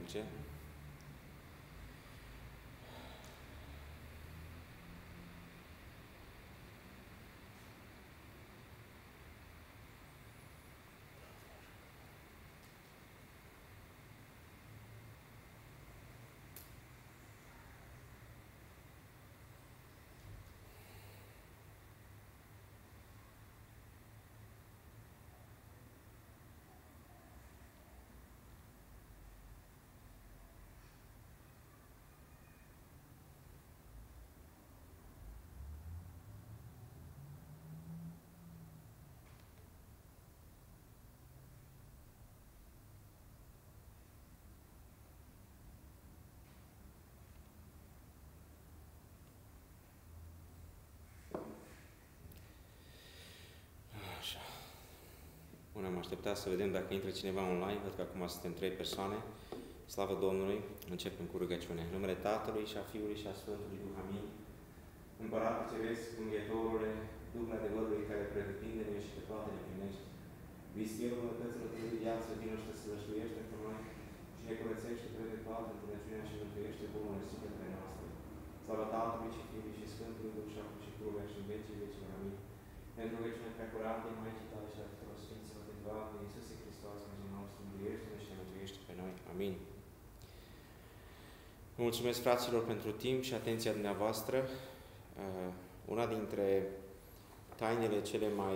merge. Bun, am așteptat să vedem dacă intră cineva online. Văd că acum suntem 3 persoane. Slavă Domnului! Începem cu rugăciune. În numele Tatălui și a Fiului și a Sfântului Duh. Amin. Împăratul Ceresc, Învietorule, Duhul adevărului care pretutindene și pe toate le primești. Vistierul bunătăților tale de viață, vino și te slășluiește pentru noi și ne curățește pe de toate înțelepciunea și mântuiește bunurile sufletele noastre. Slavă Tatălui și Fiului și Sfântului Duh și acum și pururea și în vecii vecilor. Amin. Pentru rugăciunea prea curată, Maicii tale și a tuturor Sfinților de Doamne, Iisuse Hristos, Dumnezeu nostru, mântuiește-ne și ne mântuiește pe noi. Amin. Vă mulțumesc, fraților, pentru timp și atenția dumneavoastră. Una dintre tainele cele mai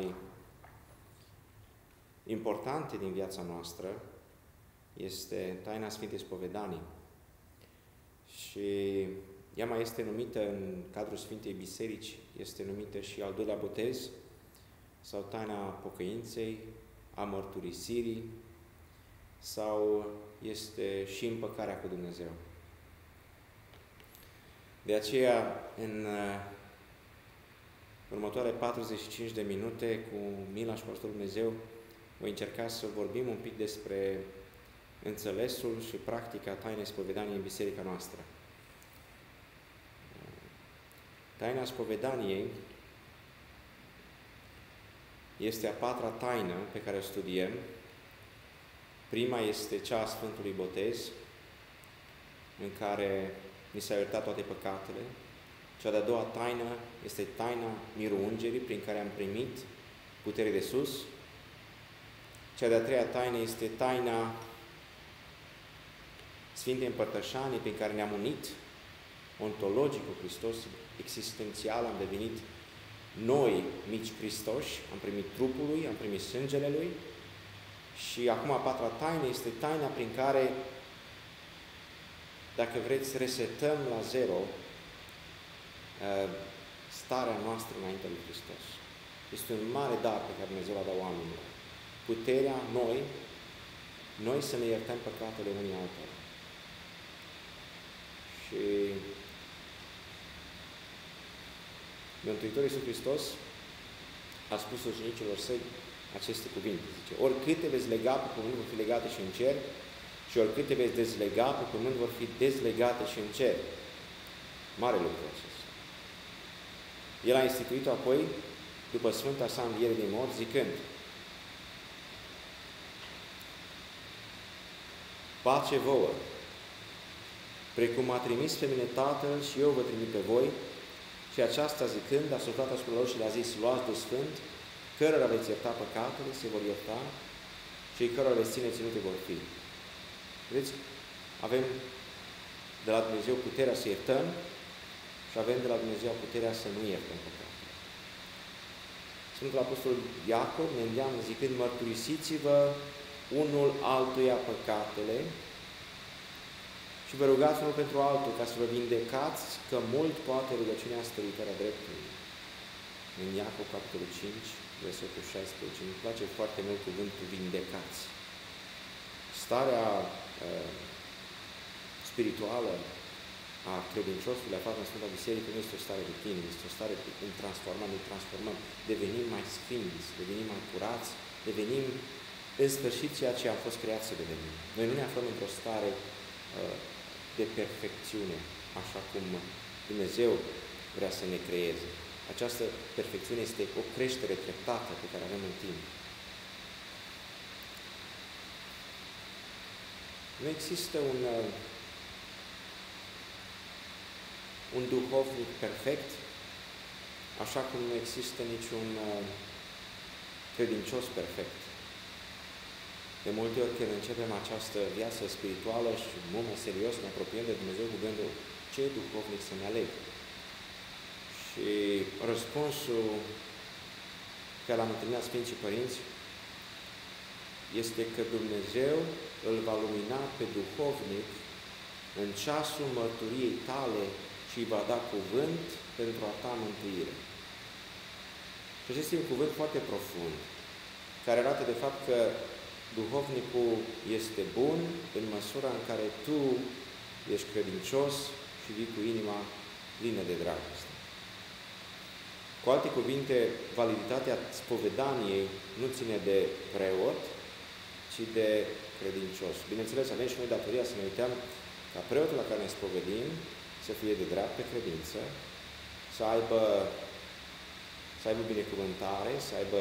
importante din viața noastră este taina Sfintei Spovedanii. Și ea mai este numită în cadrul Sfintei Biserici, este numită și al doilea botez, sau taina pocăinței, a mărturisirii, sau este și împăcarea cu Dumnezeu. De aceea, în următoarele 45 de minute, cu mila și cu ajutorul Dumnezeu, voi încerca să vorbim un pic despre înțelesul și practica tainei spovedaniei în biserica noastră. Taina spovedaniei este a patra taină pe care o studiem. Prima este cea a Sfântului Botez, în care ni s-au iertat toate păcatele. Cea de-a doua taină este taina mirul Îngerii, prin care am primit putere de sus. Cea de-a treia taină este taina Sfintei Împărtășanii, prin care ne-am unit ontologic cu Hristos, existențial, am devenit noi mici Hristoși, am primit trupul Lui, am primit sângele Lui. Și acum a patra taină este taina prin care, dacă vreți, resetăm la zero starea noastră înaintea lui Hristos. Este un mare dar pe care Dumnezeu l-a dat oamenilor. Puterea noi să ne iertăm păcatele unii altora. Și Mântuitorul Iisus Hristos a spus ucenicilor săi aceste cuvinte. Zice, oricât te veți lega pe pământ vor fi legate și în cer, și oricât te veți dezlega pe pământ vor fi dezlegate și în cer. Mare lucru acesta. El a instituit-o apoi, după Sfânta sa înviere din morți, zicând, pace vouă, precum m-a trimis pe mine Tatăl și eu vă trimit pe voi, și aceasta zicând, a suflat asupra lor și le-a zis, luați Duh Sfânt, cărora veți ierta păcatele, se vor ierta, și cărora veți ține ținute vor fi. Vedeți? Avem de la Dumnezeu puterea să iertăm și avem de la Dumnezeu puterea să nu iertăm păcatele. Sfântul Apostol Iacov ne îndeamnă zicând, mărturisiți-vă unul altuia păcatele și vă rugați unul pentru altul ca să vă vindecați, că mult poate rugăciunea stăruitoare a dreptului. În Iacov, capitolul 5, versetul 16, îmi place foarte mult cuvântul vindecați. Starea spirituală a credinciosului aflat în Sfânta Biserică nu este o stare de tine, este o stare în transformare, ne transformăm, devenim mai sfinți, devenim mai curați, devenim în sfârșit ceea ce am fost creați să devenim. Noi nu ne aflăm într-o stare de perfecțiune, așa cum Dumnezeu vrea să ne creeze. Această perfecțiune este o creștere treptată pe care avem în timp. Nu există un duhovnic perfect, așa cum nu există niciun credincios perfect. De multe ori când începem această viață spirituală și mult mai serios ne apropiem de Dumnezeu cu gândul ce duhovnic să-mi aleg. Și răspunsul care l-am întâlnit la Sfinții Părinți este că Dumnezeu îl va lumina pe duhovnic în ceasul mărturiei tale și îi va da cuvânt pentru a ta mântuire. Și acesta e un cuvânt foarte profund, care arată de fapt că duhovnicul este bun în măsura în care tu ești credincios și vii cu inima plină de dragoste. Cu alte cuvinte, validitatea spovedaniei nu ține de preot, ci de credincios. Bineînțeles, avem și noi datoria să ne uităm ca preotul la care ne spovedim să fie de dreaptă credință, să aibă binecuvântare, să aibă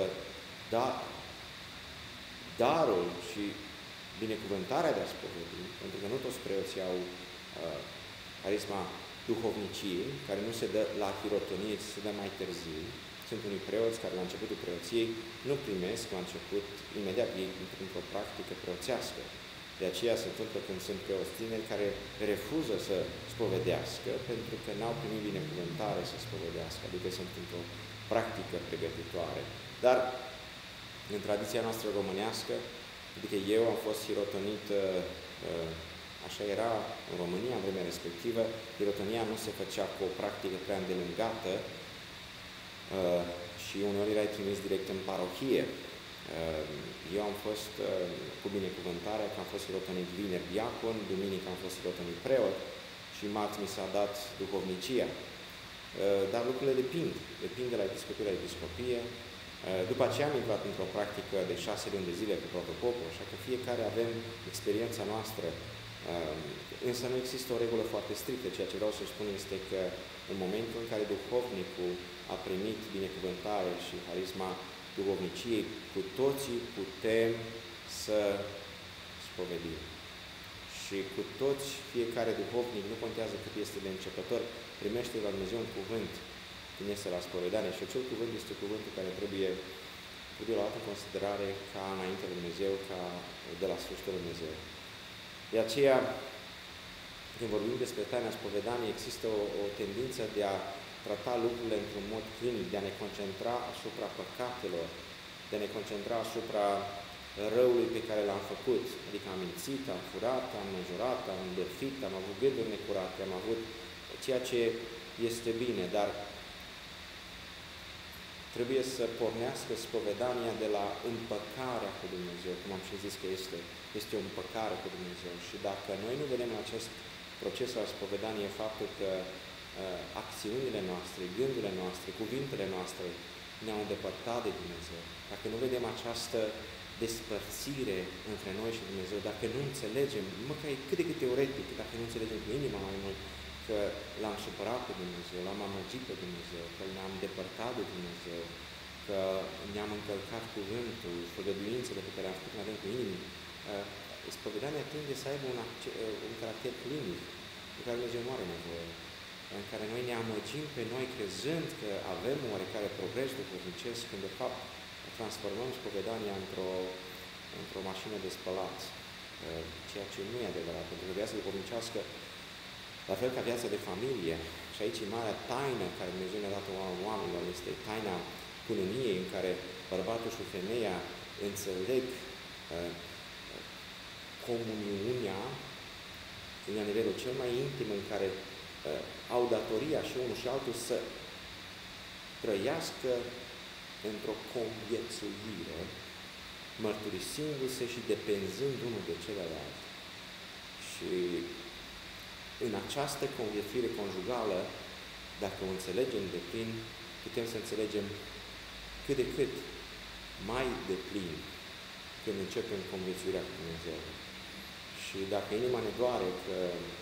darul și binecuvântarea de a spovedi, pentru că nu toți preoții au carisma duhovniciei, care nu se dă la hirotonie, ci se dă mai târziu. Sunt unii preoți care la începutul preoției nu primesc la început, imediat ei printr-o practică preoțească. De aceea se întâmplă când sunt preoți tineri care refuză să spovedească pentru că n-au primit binecuvântare să spovedească, adică sunt într-o practică pregătitoare. Dar în tradiția noastră românească, adică eu am fost hirotonit, așa era în România în vremea respectivă, hirotonia nu se făcea cu o practică prea îndelungată și uneori erai trimis direct în parohie. Eu am fost cu binecuvântarea că am fost hirotonit vineri diacon, duminică am fost hirotonit preot și marți mi s-a dat duhovnicia. Dar lucrurile depind de la episcopie la episcopie. După aceea am intrat într-o practică de 6 luni de zile cu protopopul, așa că fiecare avem experiența noastră. Însă nu există o regulă foarte strictă. Ceea ce vreau să spun este că în momentul în care duhovnicul a primit binecuvântare și harisma duhovniciei, cu toții putem să spovedim. Și cu toți, fiecare duhovnic, nu contează cât este de începător, primește de la Dumnezeu un cuvânt când este la spovedanie. Și acel cuvânt este cuvântul care trebuie luat în considerare ca înainte de Dumnezeu, ca de la sfârșitul lui Dumnezeu. De aceea, când vorbim despre taina spovedaniei, există o tendință de a trata lucrurile într-un mod clinic, de a ne concentra asupra păcatelor, de a ne concentra asupra răului pe care l-am făcut. Adică am mințit, am furat, am înjurat, am îndărfit, am avut gânduri necurate, am avut ceea ce este bine, dar trebuie să pornească spovedania de la împăcarea cu Dumnezeu, cum am și zis că este o împăcare cu Dumnezeu. Și dacă noi nu vedem în acest proces al spovedaniei faptul că acțiunile noastre, gândurile noastre, cuvintele noastre ne-au îndepărtat de Dumnezeu, dacă nu vedem această despărțire între noi și Dumnezeu, dacă nu înțelegem, măcar cât de cât teoretic, dacă nu înțelegem cu inima mai mult că l-am supărat pe Dumnezeu, l-am amăgit pe Dumnezeu, că ne-am depărtat de Dumnezeu, că ne-am încălcat cuvântul, făgăduințele pe care le-am făcut, avem cu inimi, spovedania tinde să aibă un caracter clinic, pe care Dumnezeu nu are nevoie, în care noi ne amăgim pe noi crezând că avem un oarecare progres duhovnicesc, când de fapt transformăm spovedania într-o mașină de spălat, ceea ce nu e adevărat, pentru că viața duhovnicească, la fel ca viața de familie, și aici e marea taină care Dumnezeu ne-a dat oamenilor, este taina cununiei, în care bărbatul și femeia înțeleg comuniunea la nivelul cel mai intim, în care au datoria și unul și altul să trăiască într-o conviețuire, mărturisindu-se și depenzând unul de celălalt. Și în această conviețuire conjugală, dacă o înțelegem de plin, putem să înțelegem cât de cât mai de plin când începem conviețuirea cu Dumnezeu. Și dacă inima ne doare că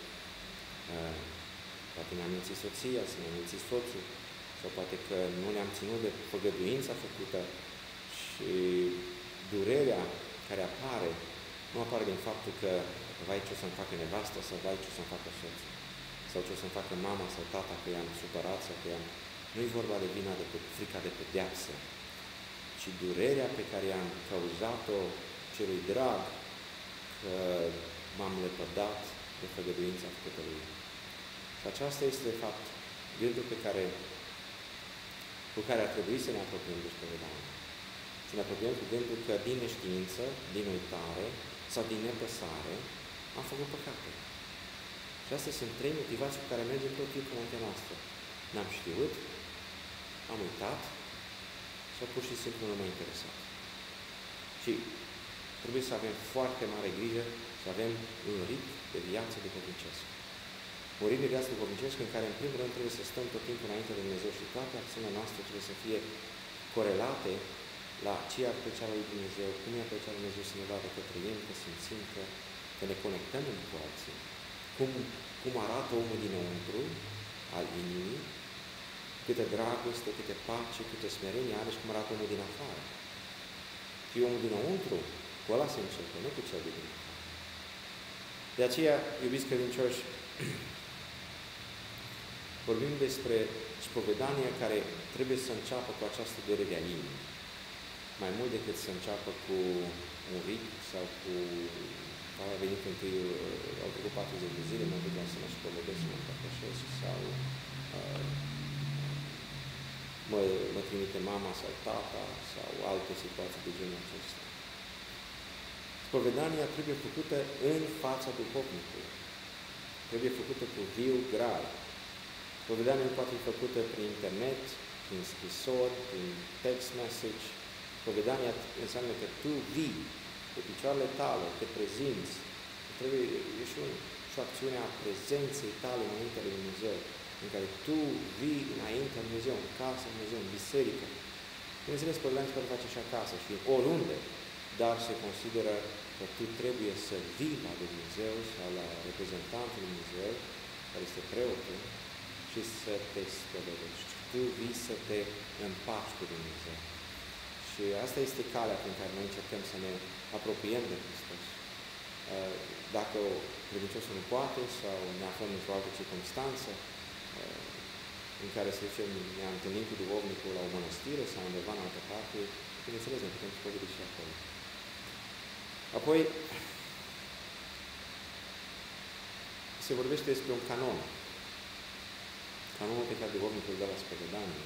poate ne-am mințit soția, să ne-am mințit soțul, sau poate că nu ne-am ținut de făgăduința făcută și durerea care apare nu apare din faptul că vai ce o să-mi facă nevasta sau vai ce o să-mi facă soțul sau ce o să-mi facă mama sau tata că i-am supărat sau că i-am... Nu e vorba de vina de frica de pedeapsă, ci durerea pe care i-am cauzat-o celui drag că m-am lepădat de făgăduința făcută lui. Și aceasta este, de fapt, gândul cu care ar trebui să ne apropiem de spovedanie. Să ne apropiem cu gândul că din neștiință, din uitare sau din nepăsare am făcut păcate. Și astea sunt trei motivații cu care mergem tot timpul înaintea noastră. N-am știut, am uitat sau pur și simplu nu m-a interesat. Și trebuie să avem foarte mare grijă să avem un ritm de viață duhovnicesc. Un ritm de viață duhovnicesc în care, în primul rând, trebuie să stăm tot timpul înainte de Dumnezeu și toate acțiunile noastre trebuie să fie corelate la ce ar plăcea lui Dumnezeu, cum i-ar plăcea lui Dumnezeu să ne vadă că trăim, că simțim, că ne conectăm unii cu alții. Cum arată omul dinăuntru al inimii, câtă dragoste, câte pace, câte smerenie are și cum arată omul din afară. Și omul dinăuntru, cu ăla se începe, nu cu cel din afară. De aceea, iubiți credincioși, vorbim despre spovedania care trebuie să înceapă cu această durere a inimii. Mai mult decât să înceapă cu un ritm sau cu... A venit întâi, au trecut 40 de zile, mă duc la să mă spovedesc, să mă împărtășesc sau mă trimite mama sau tata sau alte situații de genul acesta. Spovedania trebuie făcută în fața duhovnicului. Trebuie făcută cu viu grav. Spovedania nu poate fi făcută prin internet, prin scrisori, prin text message. Spovedania înseamnă că tu vii pe picioarele tale, te prezinți. Trebuie și o acțiune a prezenței tale înaintea lui Dumnezeu, în care tu vii înaintea lui Dumnezeu, în casa lui Dumnezeu, în biserică. Bineînțeles, spovedania se poate face și acasă și oriunde, dar se consideră că tu trebuie să vii la Dumnezeu sau la reprezentantul lui Dumnezeu, care este preotul, și să te spovedești. Tu vii să te împaci cu Dumnezeu. Și asta este calea prin care noi încercăm să ne apropiem de Hristos. Dacă credinciosul nu poate sau ne aflăm într-o altă circunstanță în care, să zicem, ne întâlnim cu duhovnicul la o mănăstire sau undeva în altă parte, bineînțeles, ne putem spovedi și acolo. Apoi, se vorbește despre un canon. Canonul pe care duhovnicul îl dă la spovedanie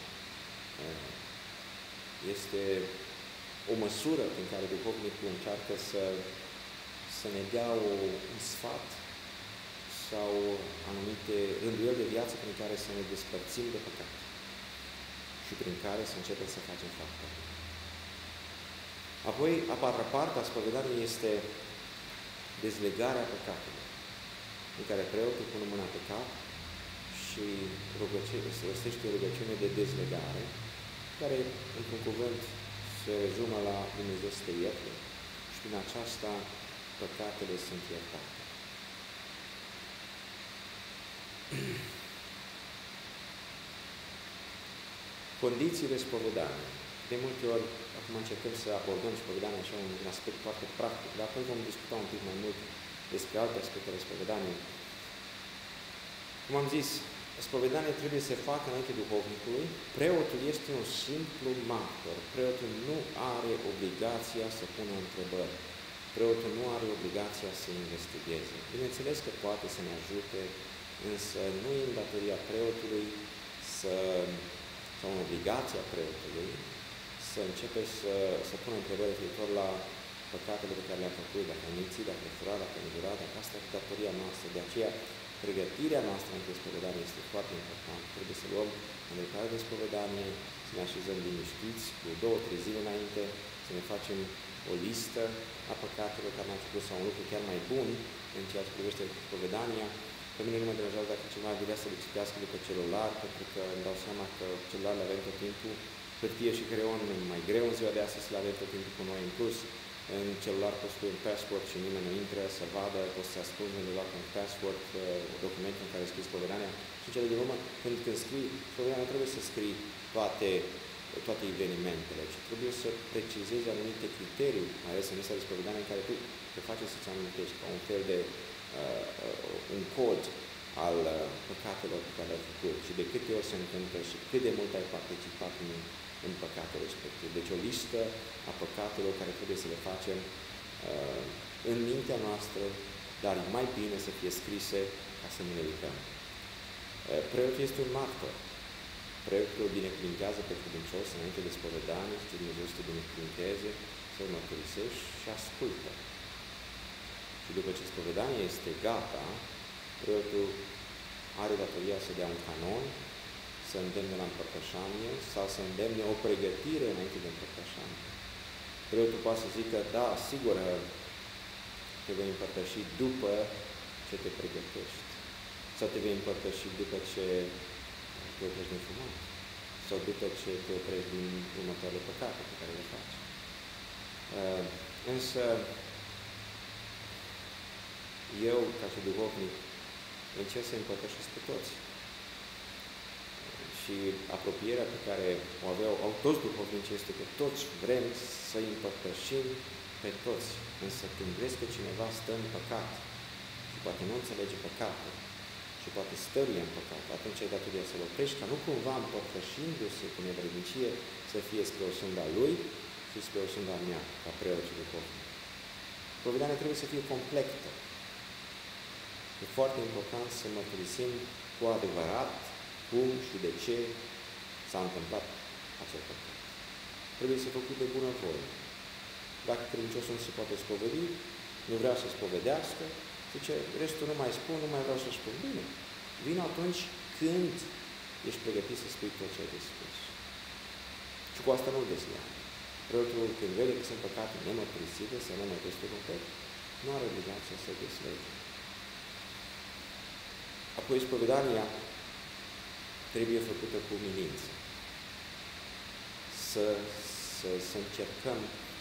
este o măsură prin care duhovnicul încearcă să ne dea un sfat sau anumite rânduieli de viață prin care să ne despărțim de păcat și prin care să începem să facem fapte. Apoi, a patra parte a spovedaniei este dezlegarea păcatului, în care preotul pune mâna pe cap și se rostește o rugăciune de dezlegare, care, într-un cuvânt, se rezumă la Dumnezeu să te ierte și prin aceasta păcatele sunt iertate. Condițiile spovedaniei. De multe ori, acum încercăm să abordăm spovedania așa un aspect foarte practic, dar apoi vom discuta un pic mai mult despre alte aspecte ale spovedaniei. Cum am zis, spovedania trebuie să se facă înainte duhovnicului. Preotul este un simplu martor. Preotul nu are obligația să pună întrebări. Preotul nu are obligația să investigheze. Bineînțeles că poate să ne ajute, însă nu e în datoria preotului sau în obligația preotului să începe să pună întrebări referitor la păcatele pe care le-am făcut, dacă am mințit, dacă am furat, dacă am înjurat, dacă asta e datoria noastră. De aceea, pregătirea noastră în spovedanie este foarte importantă. Trebuie să luăm în lucrare de spovedanie, să ne așezăm liniștiți cu 2-3 zile înainte, să ne facem o listă a păcatelor care ne-am făcut sau un lucru chiar mai bun în ceea ce privește spovedania. Pe mine nu mă deranjează dacă cineva vrea să le citească de pe celular, pentru că îmi dau seama că celularele avem tot timpul, hârtie și creion mai greu în ziua de astăzi să le avem tot timpul cu noi. În plus, în celular poți pune un password și nimeni nu intră să vadă, poți să ascunzi undeva cu un password, documentul în care scrii spovedania. Și în cele din urmă, când scrii spovedania, trebuie să scrii toate toate evenimentele, ci trebuie să precizezi anumite criterii, mai ales în lista de spovedanie, în care tu te face să-ți amintești, ca un fel de un cod al păcatelor pe care le-ai făcut și de câte ori se întâmplă și cât de mult ai participat în păcatul respectiv. Deci o listă a păcatelor care trebuie să le facem în mintea noastră, dar mai bine să fie scrise ca să nu le uităm. Preotul este un martor. Preotul îl binecuvintează pe credincios înainte de spovedanie și Dumnezeu să te binecuvinteze, să-l mărturisești și ascultă. Și după ce spovedania este gata, preotul are datoria să dea un canon, să îndemne la împărtășanie sau să îndemne o pregătire înainte de împărtășanie. Preotul poate să zică, da, sigur, te vei împărtăși după ce te pregătești. Sau te vei împărtăși după ce te oprești din fumat. Sau după ce te oprești din următoarele păcate pe care le faci. Însă, eu, ca și duhovnic, încerc să împărtășesc pe toți. Și apropierea pe care o au toți duhovnici este că toți vrem să-i împărtășim pe toți. Însă când vezi că cineva stă în păcat și poate nu înțelege păcatul și poate stăruie în păcat, atunci ai datoria să-l oprești, ca nu cumva împărtășindu-se cu nevrednicie să fie spre o sânda lui și spre o sânda mea, ca preot și duhovnic. Spovedania trebuie să fie completă. E foarte important să mărturisim cu adevărat cum și de ce s-a întâmplat acel păcat. Trebuie să făcut de bună voie. Dacă credinciosul nu se poate spovedi, nu vrea să spovedească, zice, restul nu mai spun, nu mai vreau să spun. Bine, vin atunci când ești pregătit să spui tot ce ai de spus. Și cu asta nu-l desleagă. Preotul, când vede că sunt păcate nemărturisite, să nu mai peste nu are obligația să deslege. Apoi, spovedania trebuie făcută cu umilință. Să încercăm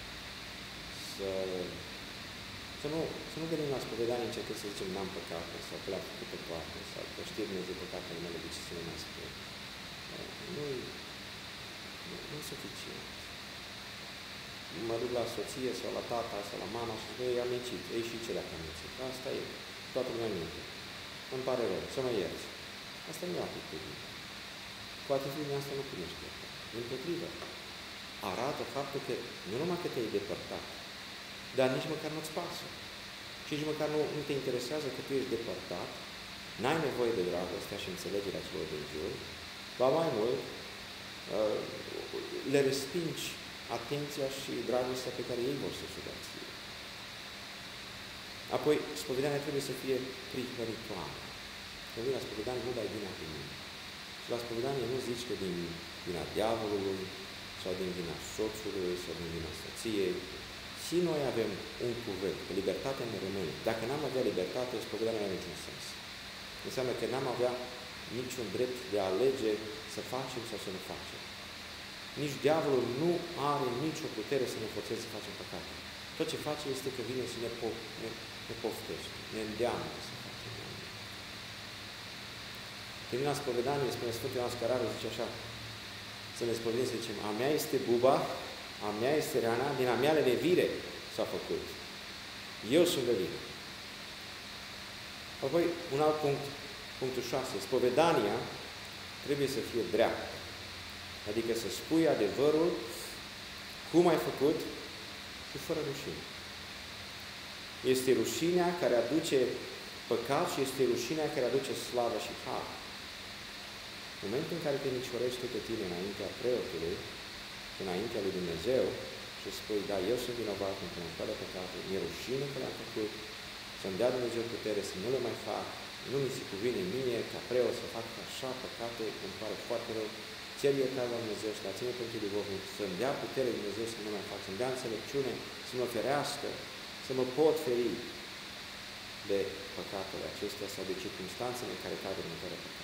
să nu venim la spovedanie încercând să zicem n-am păcate sau că le-am făcut pe toate sau că știe Dumnezeu păcatele mele, de ce să le mai spun. Nu e suficient. Mă duc la soție sau la tata sau la mama și spune, am mințit. Ei și ce dacă am mințit? Asta e. Toată lumea minte. Îmi pare rău. Să mă ierți. Asta nu e atitudine. Cu atitudinea asta nu primești iertare. Dimpotrivă. Arată faptul că nu numai că te-ai depărtat, dar nici măcar nu-ți pasă. Și nici măcar nu te interesează că tu ești depărtat, n-ai nevoie de dragostea și înțelegerea celor din jur, ba mai mult, le respingi atenția și dragostea pe care ei vor să-și dea ție. Apoi, spovedania trebuie să fie prihăritoare. Când vii la spovedanie, nu dai vina pe mine. Și la spovedanie nu zici că din vina diavolului, sau din vina soțului, sau din vina soției. Și noi avem un cuvânt, că libertatea ne rămâne. Dacă n-am avea libertate, spovedania nu are niciun sens. Înseamnă că n-am avea niciun drept de a alege să facem sau să nu facem. Nici diavolul nu are nicio putere să ne forțeze să facem păcate. Tot ce face este că vine și ne poftește, ne îndeamnă să facem. Când vine la spovedanie, spune Sfântul Ioan Scărarul, zice așa, să ne spovedim, să zicem, a mea este buba, a mea este rana, din a mea lenevire s-a făcut. Eu sunt de vină. Apoi, un alt punct, punctul 6. Spovedania trebuie să fie dreaptă. Adică să spui adevărul, cum ai făcut și fără rușine. Este rușinea care aduce păcat și este rușinea care aduce slavă și har. În momentul în care te micșorești pe tine înaintea preotului, înaintea lui Dumnezeu și spui, da, eu sunt vinovat pentru toate păcate, mi-e rușine că le-am făcut, să-mi dea Dumnezeu putere să nu le mai fac, nu mi se cuvine mie ca preot să fac așa păcate, îmi pare foarte rău, cer iertare la Dumnezeu și la ține pentru duhovnic, să-mi dea putere Dumnezeu să nu mai fac, să-mi dea înțelepciune, să mă ferească, să mă pot feri de păcatele acestea sau de circunstanțele în care cad următoarea păcate.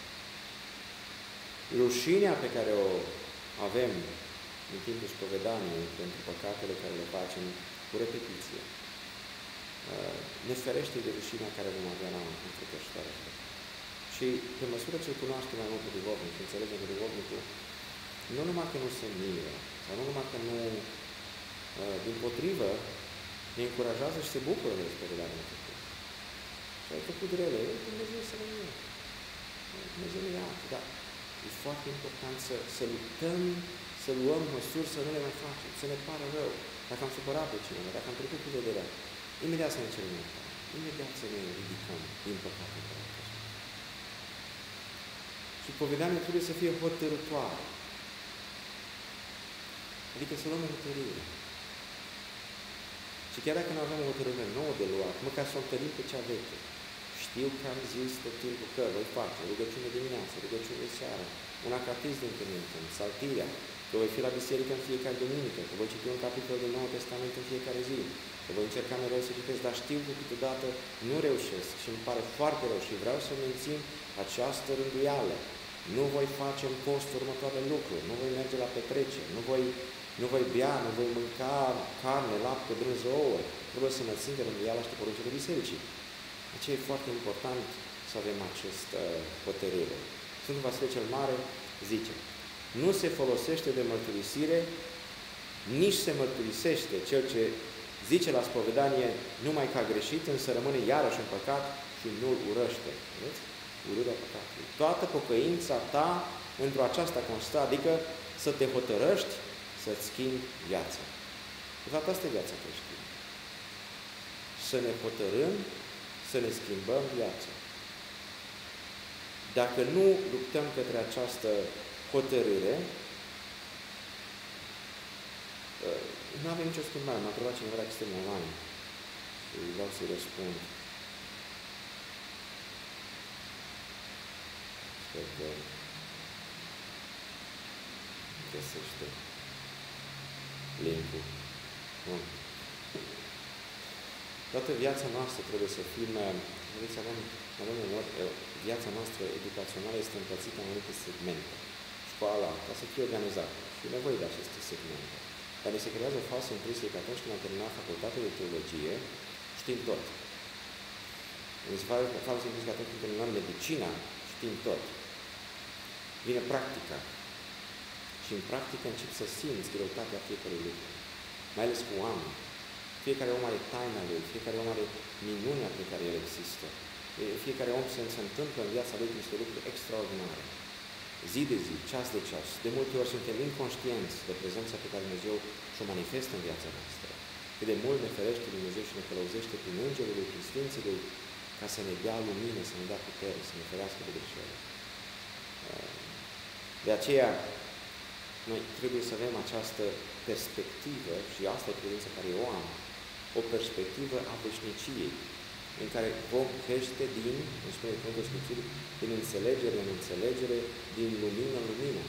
Rușinea pe care o avem în timpul spovedaniei pentru păcatele care le facem cu repetiție, ne ferește de rușinea care vom avea la înfăpășitarea. Și pe măsură ce îl cunoaște mai mult pe duhovnic și înțelegem că duhovnicul nu numai că nu se miră, sau nu numai că nu, dimpotrivă, ne încurajează și se bucură de spovedania făcută. Și ai făcut rele, Dumnezeu să le ia. Dumnezeu le ia, dar e foarte important să luptăm, să luăm măsuri, să nu le mai facem, să ne pară rău. Dacă am supărat pe cineva, dacă am trecut cu vederea, imediat să ne cerem iertare. Imediat să ne ridicăm din păcatul care a fost. Și povedania trebuie să fie hotărătoare. Adică să luăm o hotărâre. Și chiar dacă nu avem o hotărâre nouă de luat, măcar să o întărim pe cea veche. Știu că am zis tot timpul că voi face rugăciune dimineață, rugăciune seara, un acatism din când în când, saltirea, că voi fi la biserică în fiecare duminică, că voi citi un capitol din Noul Testament în fiecare zi, că voi încerca mereu să citesc, dar știu că câteodată nu reușesc și îmi pare foarte rău și vreau să mențin această rânduială. Nu voi face în post următoarele lucruri, nu voi merge la petreceri, nu voi bea, nu voi mânca carne, lapte, brânză, ouă. Trebuie să mă țin de rânduială și de poruncile bisericii. Aceea e foarte important să avem această hotărâre. Sfântul Vasile cel Mare zice: nu se folosește de mărturisire, nici se mărturisește cel ce zice la spovedanie numai că a greșit, însă rămâne iarăși în păcat și nu-l urăște. Vedeți? Urârea păcatului. Toată pocăința ta într-o aceasta constă, adică să te hotărăști să-ți schimbi viața. De fapt, asta e viața creștină. Să ne hotărâm să ne schimbăm viața. Dacă nu luptăm către această hotărâre, nu avem nicio schimbare. M-a întrebat cineva dacă suntem online și vreau să-i răspund. Sper că găsește link-ul. Bun. Toată viața noastră trebuie să fim, vedeți, avem viața noastră educațională este împărțită în anumite segmente. Școala, ca să fie organizată, și e nevoie de aceste segmente. Dar ne se creează falsă impresie că atunci când am terminat facultatea de teologie, știm tot. Ne se falsă impresie că atunci când terminăm medicina, știm tot. Vine practica. Și în practică începi să simți greutatea fiecărui lucru. Mai ales cu oameni. Fiecare om are taina lui, fiecare om are minunea pe care el există. Fiecare om se întâmplă în viața lui niște lucruri extraordinare. Zi de zi, ceas de ceas. De multe ori suntem inconștienți de prezența pe care Dumnezeu și-o manifestă în viața noastră. Cât de mult ne ferește Dumnezeu și ne călăuzește prin Îngerul lui, prin Sfinții lui, ca să ne dea lumină, să ne dea putere, să ne ferească de greșeli. De aceea, noi trebuie să avem această perspectivă, și asta e credința care eu am, o perspectivă a veșniciei, în care vom crește din, îmi spune Cuvântul Scripturii, din înțelegere în înțelegere, din lumină în lumină.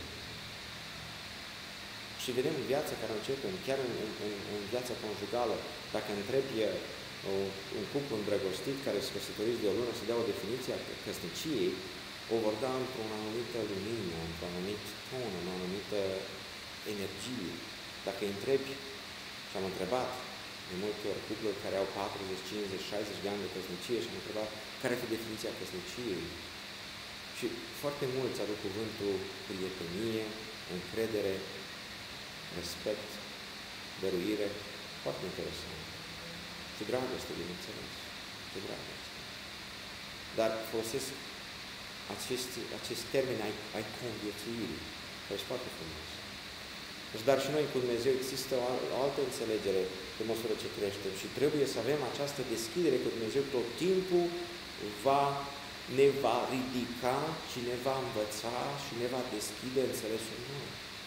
Și vedem în viața care începem, chiar în viața conjugală, dacă întrebi un cuplu îndrăgostit care se căsătoriți de o lună să dea o definiție a căsniciei, o vor da într-o anumită lumină, într-un anumit ton, în o anumită energie. Dacă îi întrebi, și am întrebat de multe ori cupluri care au 40, 50, 60 de ani de căsnicie și am întrebat care este definiția căsniciei. Și foarte mulți aduc cuvântul prietenie, încredere, respect, dăruire, foarte interesant. Și dragoste, bineînțeles. Și dragoste. Dar folosesc acest termen ai conviețuirii, care e foarte frumos. Dar și noi cu Dumnezeu există o altă înțelegere pe măsură ce creștem și trebuie să avem această deschidere cu Dumnezeu tot timpul ne va ridica și ne va învăța și ne va deschide înțelesul nou.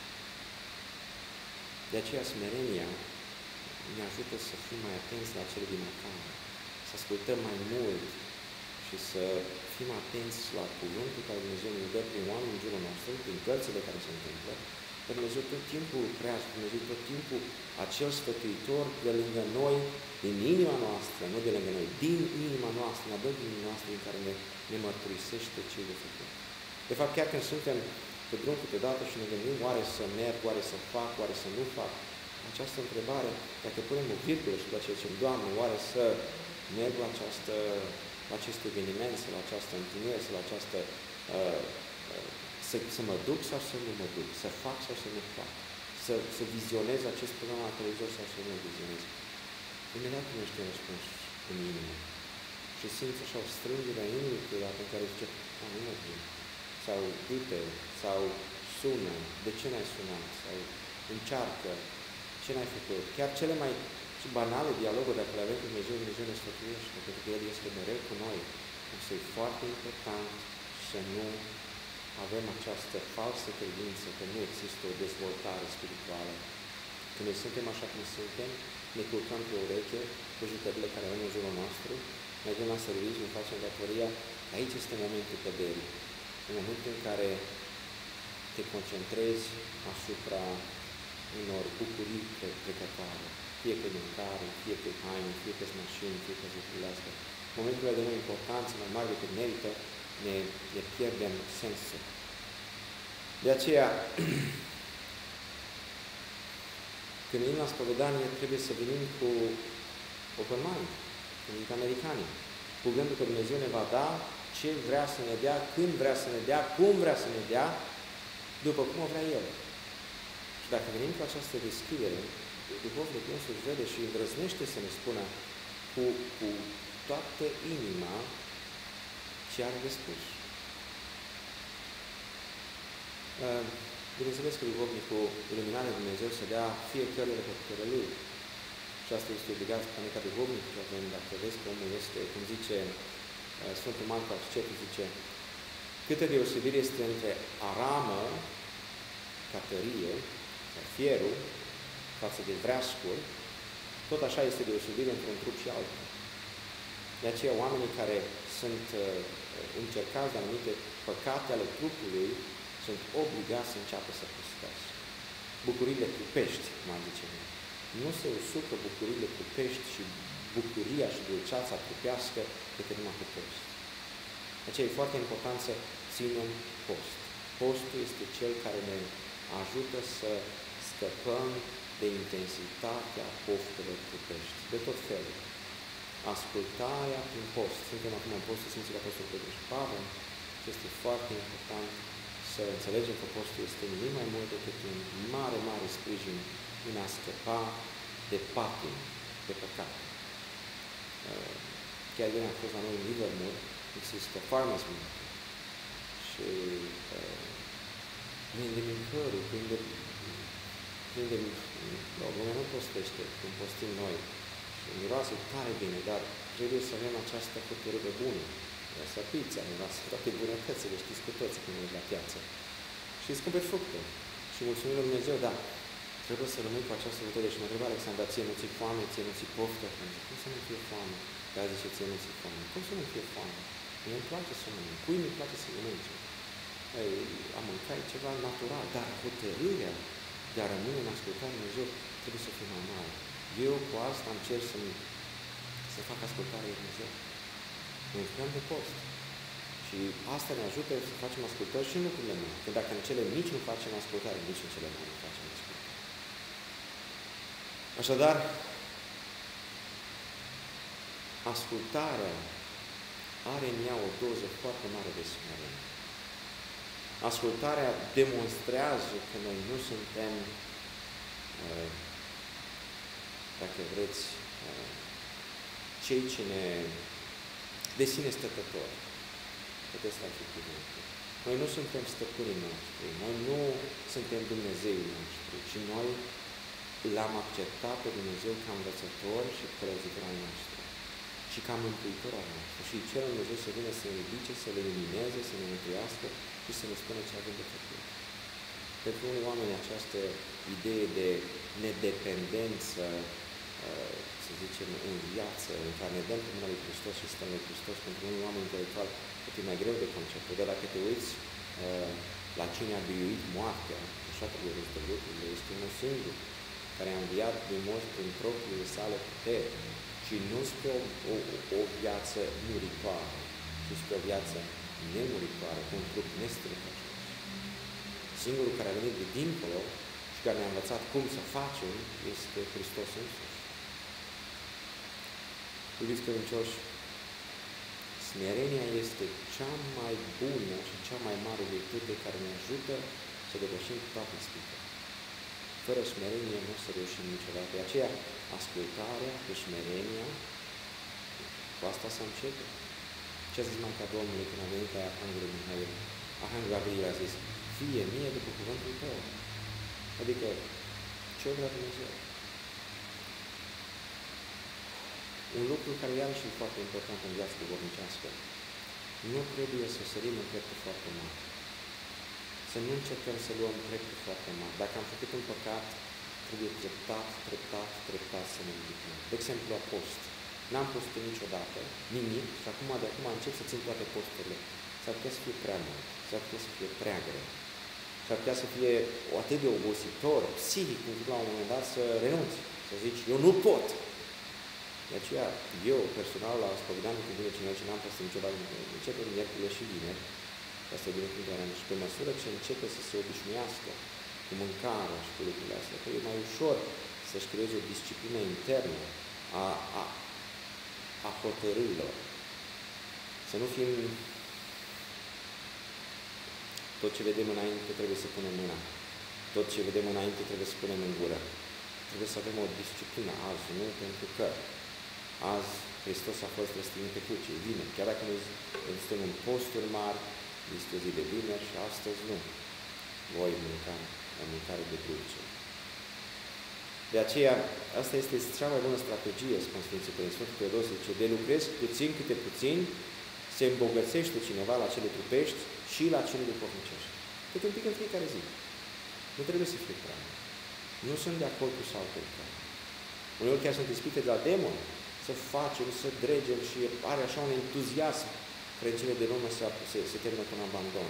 De aceea smerenia ne ajută să fim mai atenți la cele din afară, să ascultăm mai mult și să fim atenți la cuvântul care Dumnezeu ne dă prin oameni în jurul nostru, prin cărțile care se întâmplă. Dumnezeu tot timpul lucrează, Dumnezeu tot timpul acel sfătuitor de lângă noi, din inima noastră, nu de lângă noi, din inima noastră, ne dă din inima noastră în care ne mărturisește ce de făcut. De fapt, chiar când suntem pe drum câteodată și ne gândim oare să merg, oare să fac, oare să nu fac, această întrebare, dacă punem o virgulă și după aceea zicem, Doamne, oare să merg la acest eveniment, la această întâlnire, la această să mă duc sau să nu mă duc, să fac sau să nu fac, să vizionez acest program la televizor sau să nu-l vizionez. Imediat primește un răspuns în inimă. Și simți așa o strângere a inimii câteodată în care zice, nu mergem. Sau du-te, sau sună, de ce n-ai sunat, sau încearcă, ce n-ai făcut. Chiar cele mai banale dialoguri, dacă le avem cu Dumnezeu, Dumnezeu ne sfătuiește, pentru că El este mereu cu noi. Însă e foarte important să nu avem această falsă credință că nu există o dezvoltare spirituală. Când noi suntem așa cum suntem, ne culcăm pe ureche cu jucările care avem în jurul nostru, mergem la serviciu, ne facem datoria. Aici este momentul căderii. În momentul în care te concentrezi asupra unor bucurii trecătoare, fie că mâncare, fie că haine, fie că mașini, fie că lucrurile astea. În momentul de o importanță mai mare decât merită, ne pierdem sensul. De aceea, când venim la spovedanie, trebuie să venim cu open mind, cum zic americanii, cu gândul că Dumnezeu ne va da ce vrea să ne dea, când vrea să ne dea, cum vrea să ne dea, după cum o vrea El. Și dacă venim cu această deschidere, duhovnicul însuși vede și îndrăznește să ne spună cu toată inima ce are de spus. Bineînțeles că duhovnicul, iluminarea de Dumnezeu, să dea fiecare pe puterea lui. Și asta este obligat ca duhovnic, dacă vezi că omul este, cum zice Sfântul Marcu Ascetul, zice, câtă deosebire este între aramă, catărie, sau fierul, față de vreascul, tot așa este deosebire între un trup și altul. De aceea, oamenii care sunt încercați de anumite păcate ale trupului, sunt obligați să înceapă să păstească. Bucurile trupești, cum am zice noi. Nu se usucă bucurile trupești și bucuria și dulceața trupească decât numai cu post. De aceea e foarte important să ținem post. Postul este cel care ne ajută să scăpăm de intensitatea poftelor trupești, de tot felul. Ascultarea prin post. Suntem acum în postul Sfinților Apostolului Petru și Pavel și este foarte important să înțelegem că postul este nimic mai mult decât un mare, mare sprijin în a scăpa de patim, de păcat. Chiar de a fost la noi în Livermore, există farmers market și prinde mâncărul, prinde lumea nu postește, cum postim noi. Și miroase tare bine, dar trebuie să avem această hotărâre bună. Miroase pizza, miroase toate bunătățile, știți cu toții când mergi la piață. Și îți cumperi fructe. Și mulțumim lui Dumnezeu, da, trebuie să rămâi cu această hotărâre. Și mă întreba Alexandra, ție nu ți-e foame, ție nu ți-e poftă? Cum să nu fie foame? Dar zice, ție nu ți-e foame. Cum să nu fie foame? Mie îmi place să mănânc. Cui mi place să mănânce? A mânca e ceva natural, dar hotărârea de a rămâne în ascultarea lui Dumnezeu trebuie să fie mai mare. Eu cu asta încerc să fac ascultarea lui Dumnezeu. Ne lucrăm de post. Și asta ne ajută să facem ascultări și în lucrurile mari. Că dacă în cele mici nu facem ascultare, nici în cele mari nu facem ascultare. Așadar, ascultarea are în ea o doză foarte mare de smerenie. Ascultarea demonstrează că noi nu suntem, dacă vreți, cei ce ne de sine stătători. Puteți să fi cuvântul. Noi nu suntem stăpânii noștri, noi nu suntem Dumnezeii noștri, ci noi l-am acceptat pe Dumnezeu ca învățător și pălăzitor al nostru și ca mântuitor al nostru. Și cer Dumnezeu să vină să ne ridice, să le lumineze, să ne mântuiască și să ne spună ce avem de făcut. Pentru unii oameni această idee de nedependență, să zicem, în viață, în care ne dăm pe mâna lui Hristos și stăm lui Hristos, pentru unii oameni intelectuali e mai greu de conceput. Dar dacă te uiți la cine a biruit moartea, așa că este lucrurile, este unul singur, care a înviat din morți prin propriile sale puteri, și nu spre o viață muritoare, ci spre o viață nemuritoare, cu un trup nestricăcios. Singurul care a venit de dincolo și care ne-a învățat cum să facem este Hristos însuși. Iubiți credincioși, Smerenia este cea mai bună și cea mai mare virtute care ne ajută să depășim toate ispitele. Fără smerenie nu o să reușim niciodată. De aceea, ascultarea cu smerenia, cu asta să începe. Ce a zis Maica Domnului când a venit la Arhanghelul Mihail? Arhanghelul Gabriel a zis, fie mie după cuvântul tău. Adică, ce vrea Dumnezeu? Un lucru care iarăși e foarte important în viața duhovnicească. Nu trebuie să sărim în trepte foarte mari. Să nu încercăm să luăm trepte foarte mari. Dacă am făcut un păcat, trebuie treptat să ne ridicăm. De exemplu, la post. N-am postit niciodată, nimic, și acum de acum încep să țin toate posturile. S-ar putea să fie prea mult, s-ar putea să fie prea greu. S-ar putea să fie atât de obositor, psihic, încât la un moment dat să renunți. Să zici, eu nu pot. De aceea, eu, personal, la spovedanie cu cineva ce n-am postit niciodată, începe miercurile și vineri, asta e binecuvântarea mea. Și pe măsură ce începe să se obișnuiască cu mâncarea și cu lucrurile astea, că e mai ușor să-și creeze o disciplină internă a hotărârilor. Să nu fim tot ce vedem înainte trebuie să punem mâna. Tot ce vedem înainte trebuie să punem în gură. Trebuie să avem o disciplină azi, nu? Pentru că azi Hristos a fost răstignit pe cruce, e vineri. Chiar dacă noi suntem în posturi mari, este o zi de vineri și astăzi nu. Voi mânca o mâncare de cruce. De aceea, asta este cea mai bună strategie, spun Sfinții Părinți. Sfântul Teodosie zice, de lucrezi puțin câte puțin, se îmbogățește cineva la cele trupești și la cele duhovnicești. Câte un pic în fiecare zi. Nu trebuie să fie prea mult. Nu sunt de acord cu saltul prea. Uneori chiar sunt ispite de la demoni să facem, să dregem și are așa un entuziasm credințele de lume se termină cu un abandon.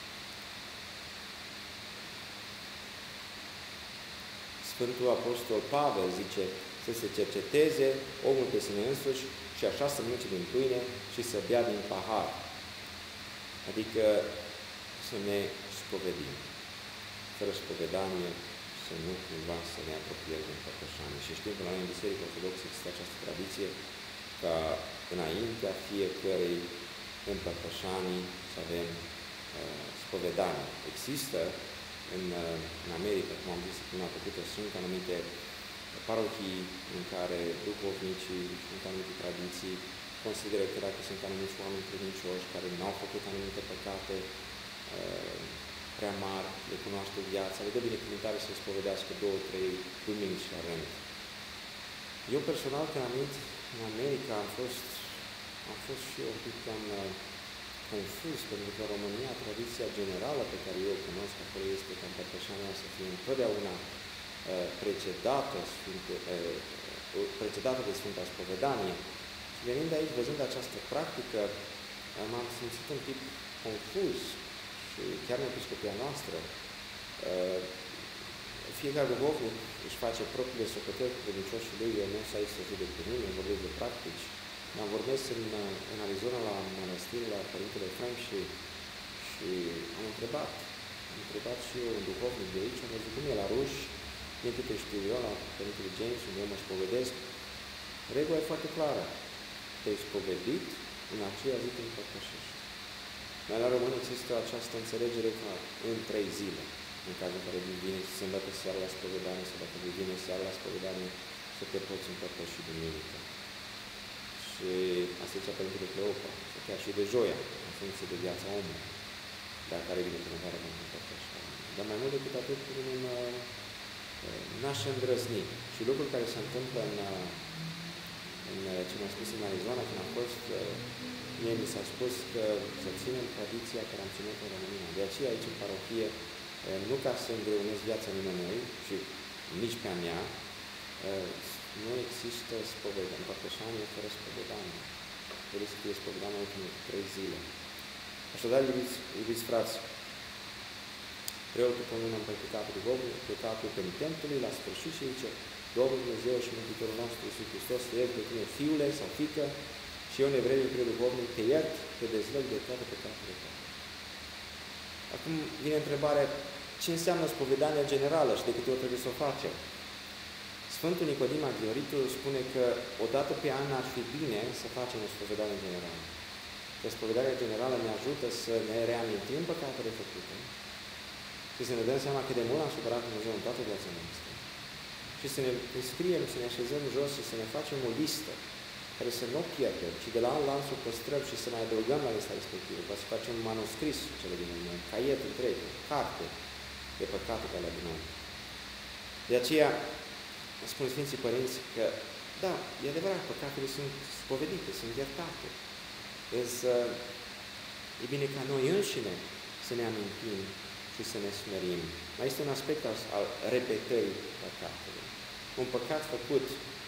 Sfântul Apostol Pavel zice să se cerceteze omul pe sine însuși și așa să mănânce din pâine și să bea din pahar. Adică să ne spovedim. Fără spovedanie să nu cumva să ne apropiem de împărtășanie. Și știm că la noi în Biserică Ortodoxă există această tradiție ca înaintea fiecărei împărtășanii să avem spovedanie. Există în America, cum am zis săptămâna trecută, sunt anumite parohii în care duhovnicii, sunt anumite tradiții, consideră că dacă sunt anumiți oameni credincioși care nu au făcut anumite păcate prea mari, le cunoaște viața, le dă binecuvântare să se spovedească 2-3 duminici la rând. Eu personal, când am venit în America, am fost și eu un pic cam confuz, pentru că în România, tradiția generală pe care eu o cunosc acolo este ca împărtășania să fie întotdeauna precedată de Sfânta Spovedanie. Și venind aici, văzând această practică, m-am simțit un pic confuz și chiar în episcopia noastră, fiecare duhovnic își face propriile socoteli cu credincioșii lui, eu nu să aici să judec pe nimeni, vorbesc de practici. Am vorbesc în Arizona la mănăstire, la Părintele Efraim și am întrebat și eu un duhovnic de aici, am văzut cum e la ruși, din câte știu eu, la Părintele James, unde eu mă spovedesc. Regula e foarte clară. Te-ai spovedit, în aceea zi te împărtășești. Mai la român există această înțelegere ca în 3 zile, în cazul în care vine sâmbătă seara la spovedanie sau dacă vine seara la spovedanie, să te poți împărtăși duminică. Și asta zicea Părintele Cleopa, sau chiar și de joia, în funcție de viața omului, dacă are binecuvântarea pentru împărtășire. Dar mai mult decât atât, n-aș îndrăzni. Și lucrul care se întâmplă în ce mi-a spus în Arizona, când am fost, mie mi s-a spus că să ținem tradiția care am ținut în România. De aceea aici în parohie, nu ca să îngreunez viața nimănui și nici pe a mea, nu există spovedanie, împărtășanie fără spovedanie. Trebuie să fie spovedanie ultimele 3 zile. Așadar, iubiți frați, preotul pune în păcatul penitentului, la sfârșit și zice, Domnul Dumnezeu și Mântuitorul nostru Iisus Hristos, te iert pe tine, fiule sau fiică, și eu, nevrei, preoduhovnic, te iert, te dezvăg de toate păcatele tale. Acum vine întrebarea, ce înseamnă spovedania generală și de câte ori trebuie să o facem? Sfântul Nicodim Aghioritul spune că odată pe an ar fi bine să facem o spovedanie generală. Că spovedarea generală ne ajută să ne reamintim păcatele făcute și să ne dăm seama cât de mult am supărat Dumnezeu în toată viața noastră. Și să ne scriem, să ne așezăm jos și să ne facem o listă care să nu pierdem, ci de la an la an să o păstrăm și să mai adăugăm la lista respectivă, ca să facem un manuscris cele din urmă, un caiet întreg, o carte de păcate pe alea din urmă. De aceea, spun Sfinții Părinți că, da, e adevărat, păcatele sunt spovedite, sunt iertate. Însă, e bine ca noi înșine să ne amintim și să ne smerim. Mai este un aspect al repetării păcatelor. Un păcat făcut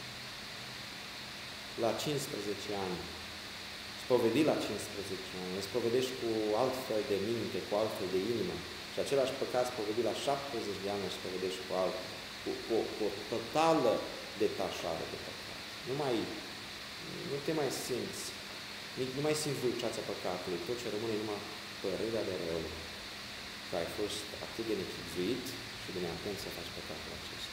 la 15 ani, spovedit la 15 ani, îl spovedești cu altfel de minte, cu altfel de inimă, și același păcat spovedit la 70 de ani îl spovedești cu o totală detașare de păcat. Nu te mai simți, nu mai simți dulceața păcatului, tot ce rămâne numai părerea de rău, că ai fost atât de nechibzuit și de neatent să faci păcatul acesta.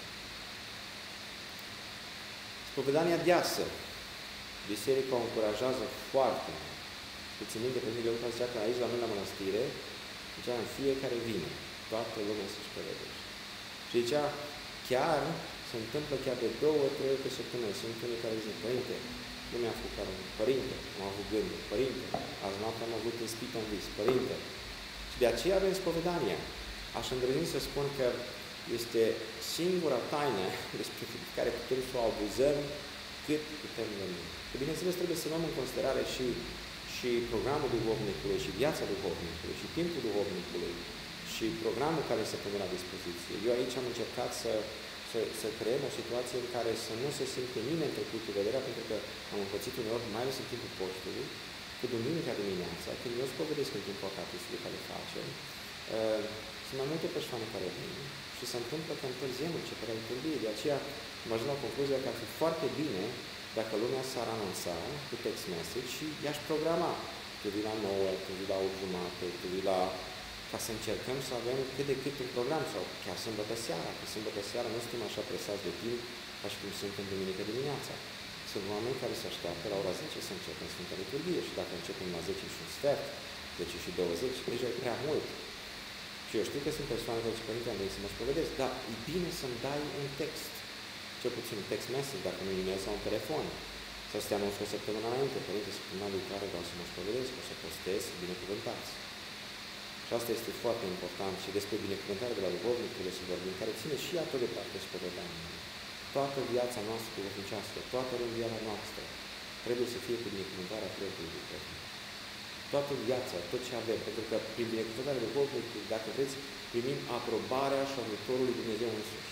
Spovedania deasă. Biserica o încurajează foarte mult. Țin minte, pe Părintele Luca zicea că aici, la noi, la mănăstire, zicea, în fiecare vină, toată lumea se spovedește. Și zicea, chiar se întâmplă chiar de 2-3 ori pe săptămână. Sunt unii care zic, Părinte, nu mi-a făcut carul, Părinte, am avut gânduri, Părinte, azi noapte am avut ispită în vis, Părinte. Și de aceea avem spovedania. Aș îndrăzni să spun că este singura taină despre care putem să o abuzăm cât putem veni. Că, bineînțeles, trebuie să luăm în considerare și programul duhovnicului, și viața duhovnicului, și timpul duhovnicului, și programul care se pune la dispoziție. Eu aici am încercat să creăm o situație în care să nu se simte nimeni trecut cu vederea, pentru că am învățit uneori, mai ales în timpul postului, cu duminica dimineața, când eu spovedesc în timpul acatistului care facem, sunt mai multe persoane care vin și se întâmplă că întârziem începerea liturgiei. De aceea am ajuns la concluzia că ar fi foarte bine dacă lumea s-ar anunța cu text message și i-aș programa. Tu vii la 9, tu vii la 8:30, tu vii la... ca să încercăm să avem cât de cât un program, sau chiar sâmbătă seara, că sâmbătă seara nu suntem așa presați de timp ca și cum suntem duminică dimineața. Sunt oameni care se așteaptă la ora 10 să începem Sfânta Liturghie și dacă începem la 10 și un sfert, 10 și 20, deja e prea mult. Și eu știu că sunt persoane care zic, Părinte, am venit să mă spovedesc, dar e bine să-mi dai un text, cel puțin un text message, dacă nu e sau un telefon, sau să te anunț o săptămână înainte, Părinte, săptămâna viitoare vreau să mă spovedesc, o să postez, binecuvântați. Și asta este foarte important și despre binecuvântarea de la duhovnic trebuie să vorbim, care ține și atât de parte spovedania. Toată viața noastră duhovnicească, toată rânduiala noastră trebuie să fie cu binecuvântarea preotului duhovnic. Toată viața, tot ce avem, pentru că prin binecuvântarea duhovnicului, dacă vreți, primim aprobarea și ajutorul Dumnezeu însuși.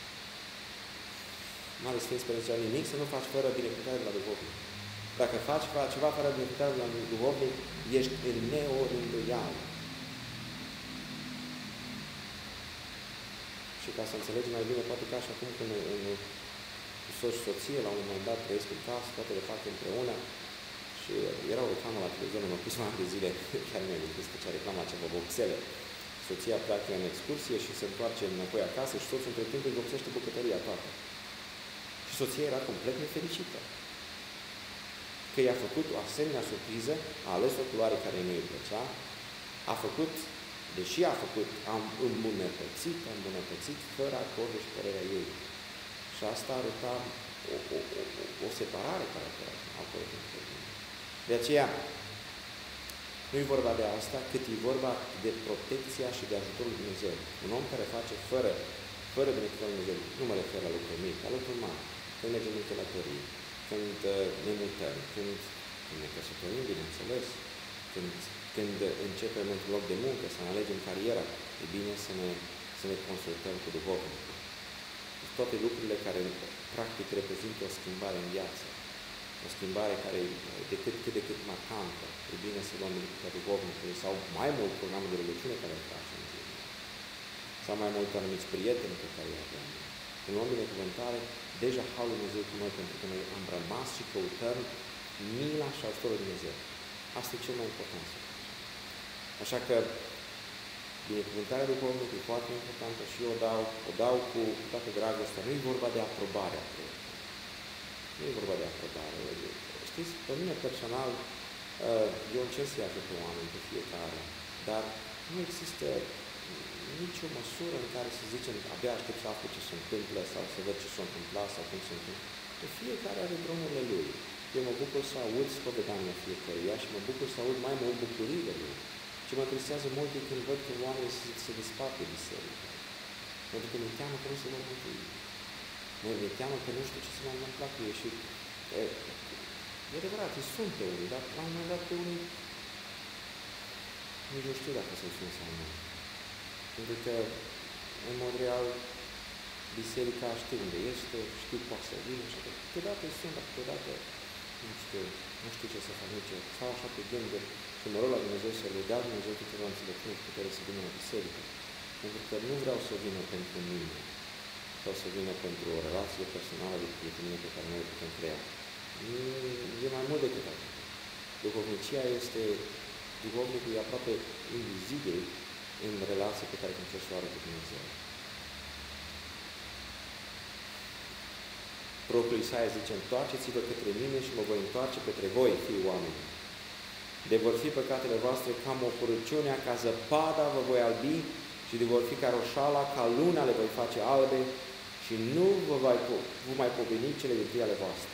Mare Sfinți Părinți, nimic să nu faci fără binecuvântare de la duhovnic. Dacă faci ceva fără binecuvântare de la duhovnic, ești în neorânduială. Și ca să înțelegem mai bine, poate ca și acum când soț și soție, la un moment dat, trăiesc în casă, toate le fac împreună, și era o reclamă la televizor în câțiva ani de zile, chiar mi-a gândit că cea reclama ceva vopsele. Soția pleacă în excursie și se întoarce înapoi acasă și soțul între timp îi vopsește bucătăria toată. Și soția era complet nefericită. Că i-a făcut o asemenea surpriză, a ales o culoare care nu îi plăcea, a făcut, deși a făcut, am îmbunătățit fără acordul și părerea ei. Și asta arăta o separare caracterală a părintelui. De aceea, nu e vorba de asta, cât e vorba de protecția și de ajutorul Dumnezeu. Un om care face fără binecuvântarea Dumnezeu, nu mă refer la lucruri mici, la lucruri mari. Când mergem în călătorii, când ne mutăm, când ne căsătorim, bineînțeles, când începem într-un loc de muncă, să ne alegem cariera, e bine să ne consultăm cu duhovnicul. Toate lucrurile care practic reprezintă o schimbare în viață, o schimbare care e cât de cât marcantă, e bine să luăm pe duhovnicul sau mai mult programul de rugăciune care îl facem în zi, sau mai mult anumiți prieteni pe care îi avem. Când luăm binecuvântare, deja Harul Dumnezeu cu noi, pentru că noi am rămas și căutăm mila și ajutorul Dumnezeu. Asta e cel mai important să facem. Așa că binecuvântarea duhovnică e foarte importantă și eu o dau cu toată dragostea. Nu e vorba de aprobarea preotului. Nu e vorba de aprobare. Știți, pe mine personal, Eu încerc să-i ajut pe oameni, pe fiecare, dar nu există nicio măsură în care să zicem, abia aștept să aflu ce se întâmplă sau să văd ce s-a întâmplat sau cum se întâmplă. Că fiecare are drumurile lui. Eu mă bucur să aud spovedania fiecăruia și mă bucur să aud mai mult bucuriile lui. Ce mă tristează mult e când văd că oamenii se despart de biserică. Pentru că mi-e teamă că nu se vor mântui. Mi-e teamă că nu știu ce se va întâmpla cu ei și e adevărat, îi sunt pe unii, dar la un moment dat pe unii nici nu știu dacă să-i sun sau nu. Pentru că, în mod real, biserica știe unde este, știu poate să vină și câteodată îi sunt, dar câteodată nu știu ce să fac nici eu. Stau așa pe gânduri și mă rog la Dumnezeu să le dea Dumnezeu tuturor înțelepciune și putere să vină la biserică. Pentru că nu vreau să vină pentru mine sau să vină pentru o relație personală de mine pe care noi o putem crea. E mai mult decât atât. Duhovnicia este, duhovnicul e aproape invizibil în relație pe care trebuie să o are cu Dumnezeu. Propriul Isaia zice, întoarceți-vă către mine și mă voi întoarce către voi, fii oameni. De vor fi păcatele voastre ca mocurăciunea, ca zăpada vă voi albi și de vor fi ca roșala, ca luna le voi face albe și nu vă mai poveni cele de ale voastre.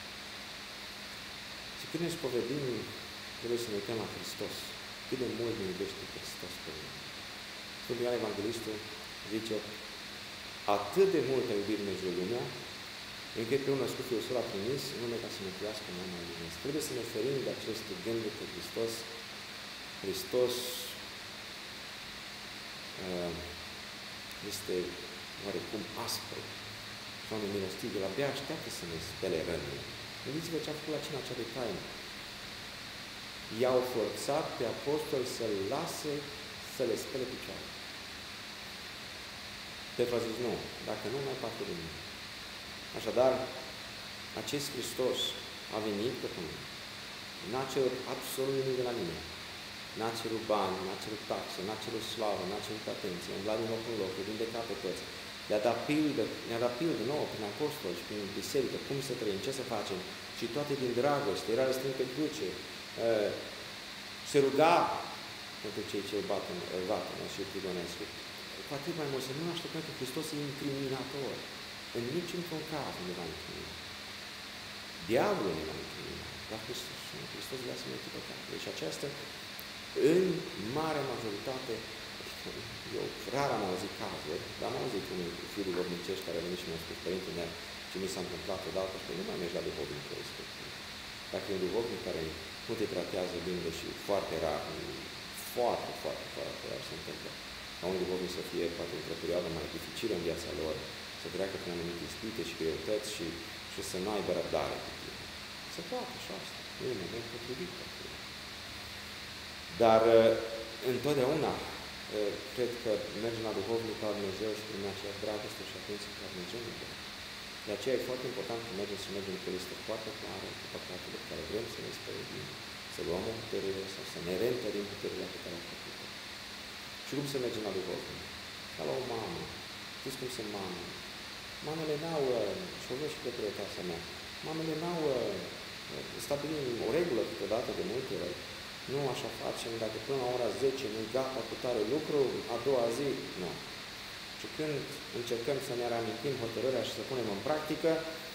Și când ne spovedim, trebuie să ne uităm la Hristos. Cât de mult ne iubește Hristos pe noi. Sfântul Ioan Evanghelistul zice, atât de mult a iubit Dumnezeu lumea, încât pe unul născut Fiul Său l-a trimis, numai ca să ne mântuiască în omul lumesc. Trebuie să ne ferim de aceste gânduri că Hristos este oarecum aspru și oameni milostivi. El abia așteaptă să ne spele rănile. Gândiți-vă ce a făcut la cina cea de taină. I-au forțat pe apostoli să-L lase să le spele picioare. Petru a zis, nu, dacă nu, mai parte de mine. Așadar, acest Hristos a venit pe pământ. N-a cerut absolut nimic de la nimeni. N-a cerut bani, n-a cerut taxe, n-a cerut slavă, n-a cerut atenție, umbla din loc în loc, îi vindeca pe toți. Ne-a dat pildă nouă prin apostoli și prin biserică, cum să trăim, ce să facem, și toate din dragoste, era răstins pe cruce, se ruga pentru cei ce îl batem și îl prigonesc. Cu atât mai mult să nu așteptăm că Hristos e incriminator. În niciun caz nu ne va incrimina. Diavolul ne va incrimina, dar Hristos vrea să ne iertă păcatele. Și aceasta, în mare majoritate, eu rar am auzit cazuri, dar am auzit unul fiul duhovnicești care a venit și mi-a spus, părinte mea, ce mi s-a întâmplat odată și nu mai mergi la duhovnicul respectiv. Dacă e un duhovnic care nu te tratează bine și foarte rar, foarte rar se întâmplă, ca un duhovnic să fie poate într-o perioadă mai dificilă în viața lor, să treacă prin anumite ispite și greutăți și să nu aibă răbdare cu tine. Se poate și asta. Nu e un moment potrivit. Dar întotdeauna cred că mergem la duhovnic la Dumnezeu și prin aceeași dragoste și atenție ca Dumnezeu ne dă. De aceea e foarte important că mergem cu o listă foarte clară cu păcatele pe care vrem să ne spălădim, să luăm o hotărâre sau să ne reîntărim puterile pe care am făcut-o. Și cum să mergem la duhovnic? Ca la o mamă. Știți cum sunt mame? Mamele n-au, și o văd și pe prietasa mea, mamele n-au stabilit o regulă câteodată de multe ori. Nu așa facem, dacă până la ora 10 nu-i gata cu tare lucru, a doua zi, nu. Și când încercăm să ne reamintim hotărârea și să punem în practică,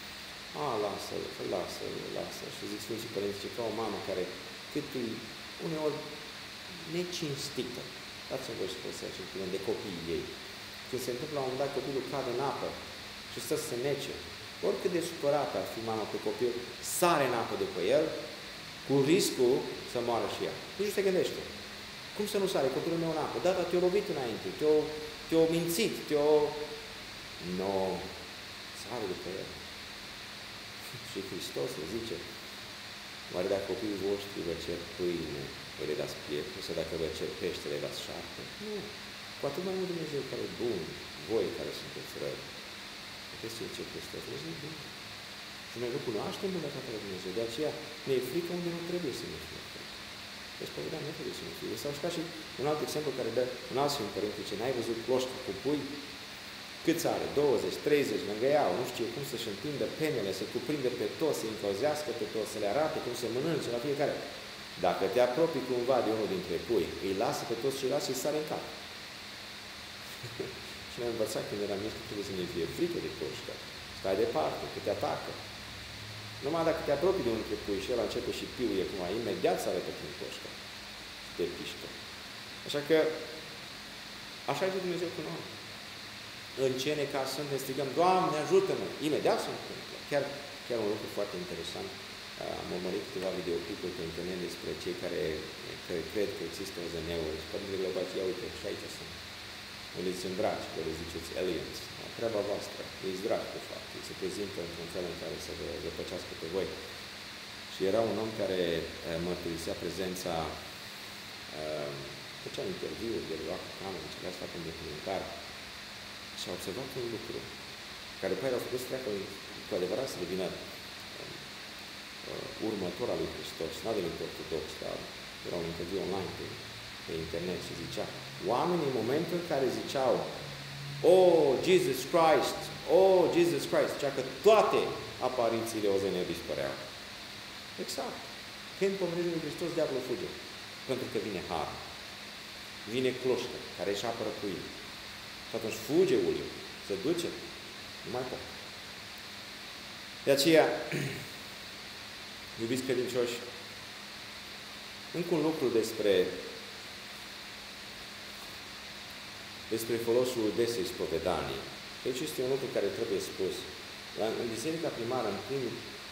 lasă. Și zic Sfinții Părinți, ce ca o mamă care cât e uneori necinstită. Dați-mi voi să păsesc de copiii ei. Când se întâmplă la un moment dat copilul cade în apă și stă să se nece, oricât de supărată ar fi mama pe copil, sare în apă după el, cu riscul să moară și ea. Nici nu se gândește. Cum să nu sare copilul meu în apă? Da, dar te-o lovit înainte, te-o mințit, No, sare după el. Și Hristos le zice, oare dacă copiii voștri vă cer pâine, îi le dați pieptul, sau dacă vă cer pește, le dați șarpe? Nu. Cu atât mai mult Dumnezeu care e bun, voi care sunteți răi. Puteți să-i cer Hristos, Dumnezeu e bun. Și noi nu cunoaștem bunătatea lui Dumnezeu, de aceea ne e frică unde nu trebuie să ne fie frică. Deci, spovedania nu trebuie să ne fie. Sau ca și un alt exemplu care dă un alt Sfânt Părinte, ce n-ai văzut cloșca cu pui? Câți are? 20, 30, lângă ea, nu știu cum să-și întindă penele, să cuprinde pe toți, să încălzească pe toți, să le arate cum se mănânce la fiecare. Dacă te apropii cumva de unul dintre pui, îi lasă pe toți ceilalți și îi sare în cap. Și ne-am învățat când eram mici că trebuie să ne fie frică de pușcă. Stai departe, că te atacă. Numai dacă te apropii de unul dintre pui și el începe și piuie cum ai, imediat să arătă prin pușcă. Și te pișcă. Așa că, așa e Dumnezeu cu noi. În ce necaz sunt, ne strigăm, Doamne, ajută-mă! Imediat se întâmplă. Chiar un lucru foarte interesant. Am urmărit câteva videoclipuri pe internet despre cei care cred că există OZN-uri. Și Părintele Global, ia uite, și aici sunt. Nu le zicem dragi, că le ziceți aliens. Treaba voastră. Ei-s dragi, de fapt. Ei se prezintă într-un fel în care să vă zăpăcească pe voi. Și era un om care mărturisea prezența, făcea interviuri, el lua cu cameră, încerca să facă un documentar. Și a observat un lucru, care după aia l-a făcut să treacă cu adevărat să devină următor al lui Hristos, n-a devenit ortodox, dar era un interviu online pe internet și zicea, oamenii în momentul în care ziceau, Oh, Jesus Christ, oh, Jesus Christ, zicea că toate aparițiile OZN dispăreau. Exact. Când pomenește lui Hristos, diavolul fuge. Pentru că vine har. Vine cloșcă, care își apără puii. Și atunci fuge uliul, se duce, nu mai poate. De aceea, iubiți credincioși, încă un lucru despre folosul desei spovedanii. Deci este un lucru care trebuie spus. În Biserica Primară, în primii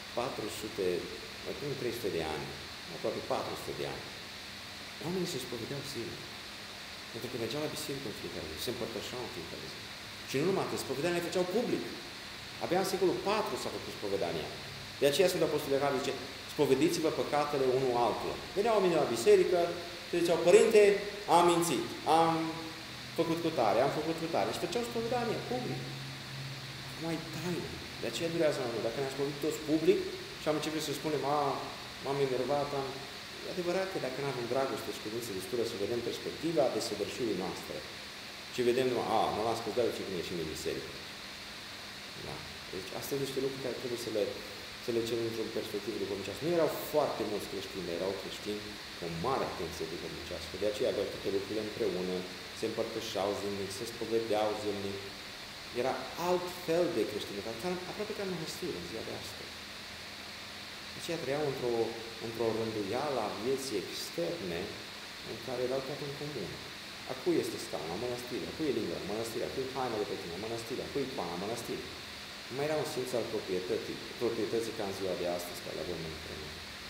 300 de ani, aproape 400 de ani, oamenii se spovedeau zilnic. Pentru că mergeau la biserică în fiecare zi, se împărtășeau în fiecare zi. Și nu numai atât, spovedania le făceau public. Abia în secolul IV s-a făcut spovedania. De aceea Sfântul Apostol Ioan zice, spovediți-vă păcatele unul altuia. Veneau oamenii la biserică și ziceau, Părinte, am mințit, am făcut cu tare, am făcut cu tare. Și făceau spovedanie public. Acum e taină. De aceea durează mai mult. Dacă ne-am spovedit toți public și am început să spunem, m-am enervat, E adevărat că dacă nu avem dragoste și credință destură să vedem perspectiva desăvârșirii noastre, ci vedem numai, mă las că-ți dau ce când ieșim din biserică. Da. Deci astea sunt niște lucruri care trebuie să le cerem într-o perspectivă duhovnicească. Nu erau foarte mulți creștini, erau creștini cu o mare atenție duhovnicească. De aceea aveau toate lucrurile împreună, se împărtășeau zilnic, se spovedeau zilnic. Era alt fel de creștinitate, aproape ca mănăstiri în ziua de astăzi. De aceea trăiau într-o rânduială a vieții externe în care erau toate în comun. A cui este scauna? Mănăstirea. A cui e lingua? Mănăstirea. A cui e haina de pe tine? Mănăstirea. A cui e pana? Mănăstirea. Nu mai era un simț al proprietății ca în ziua de astăzi, care le avem împreună.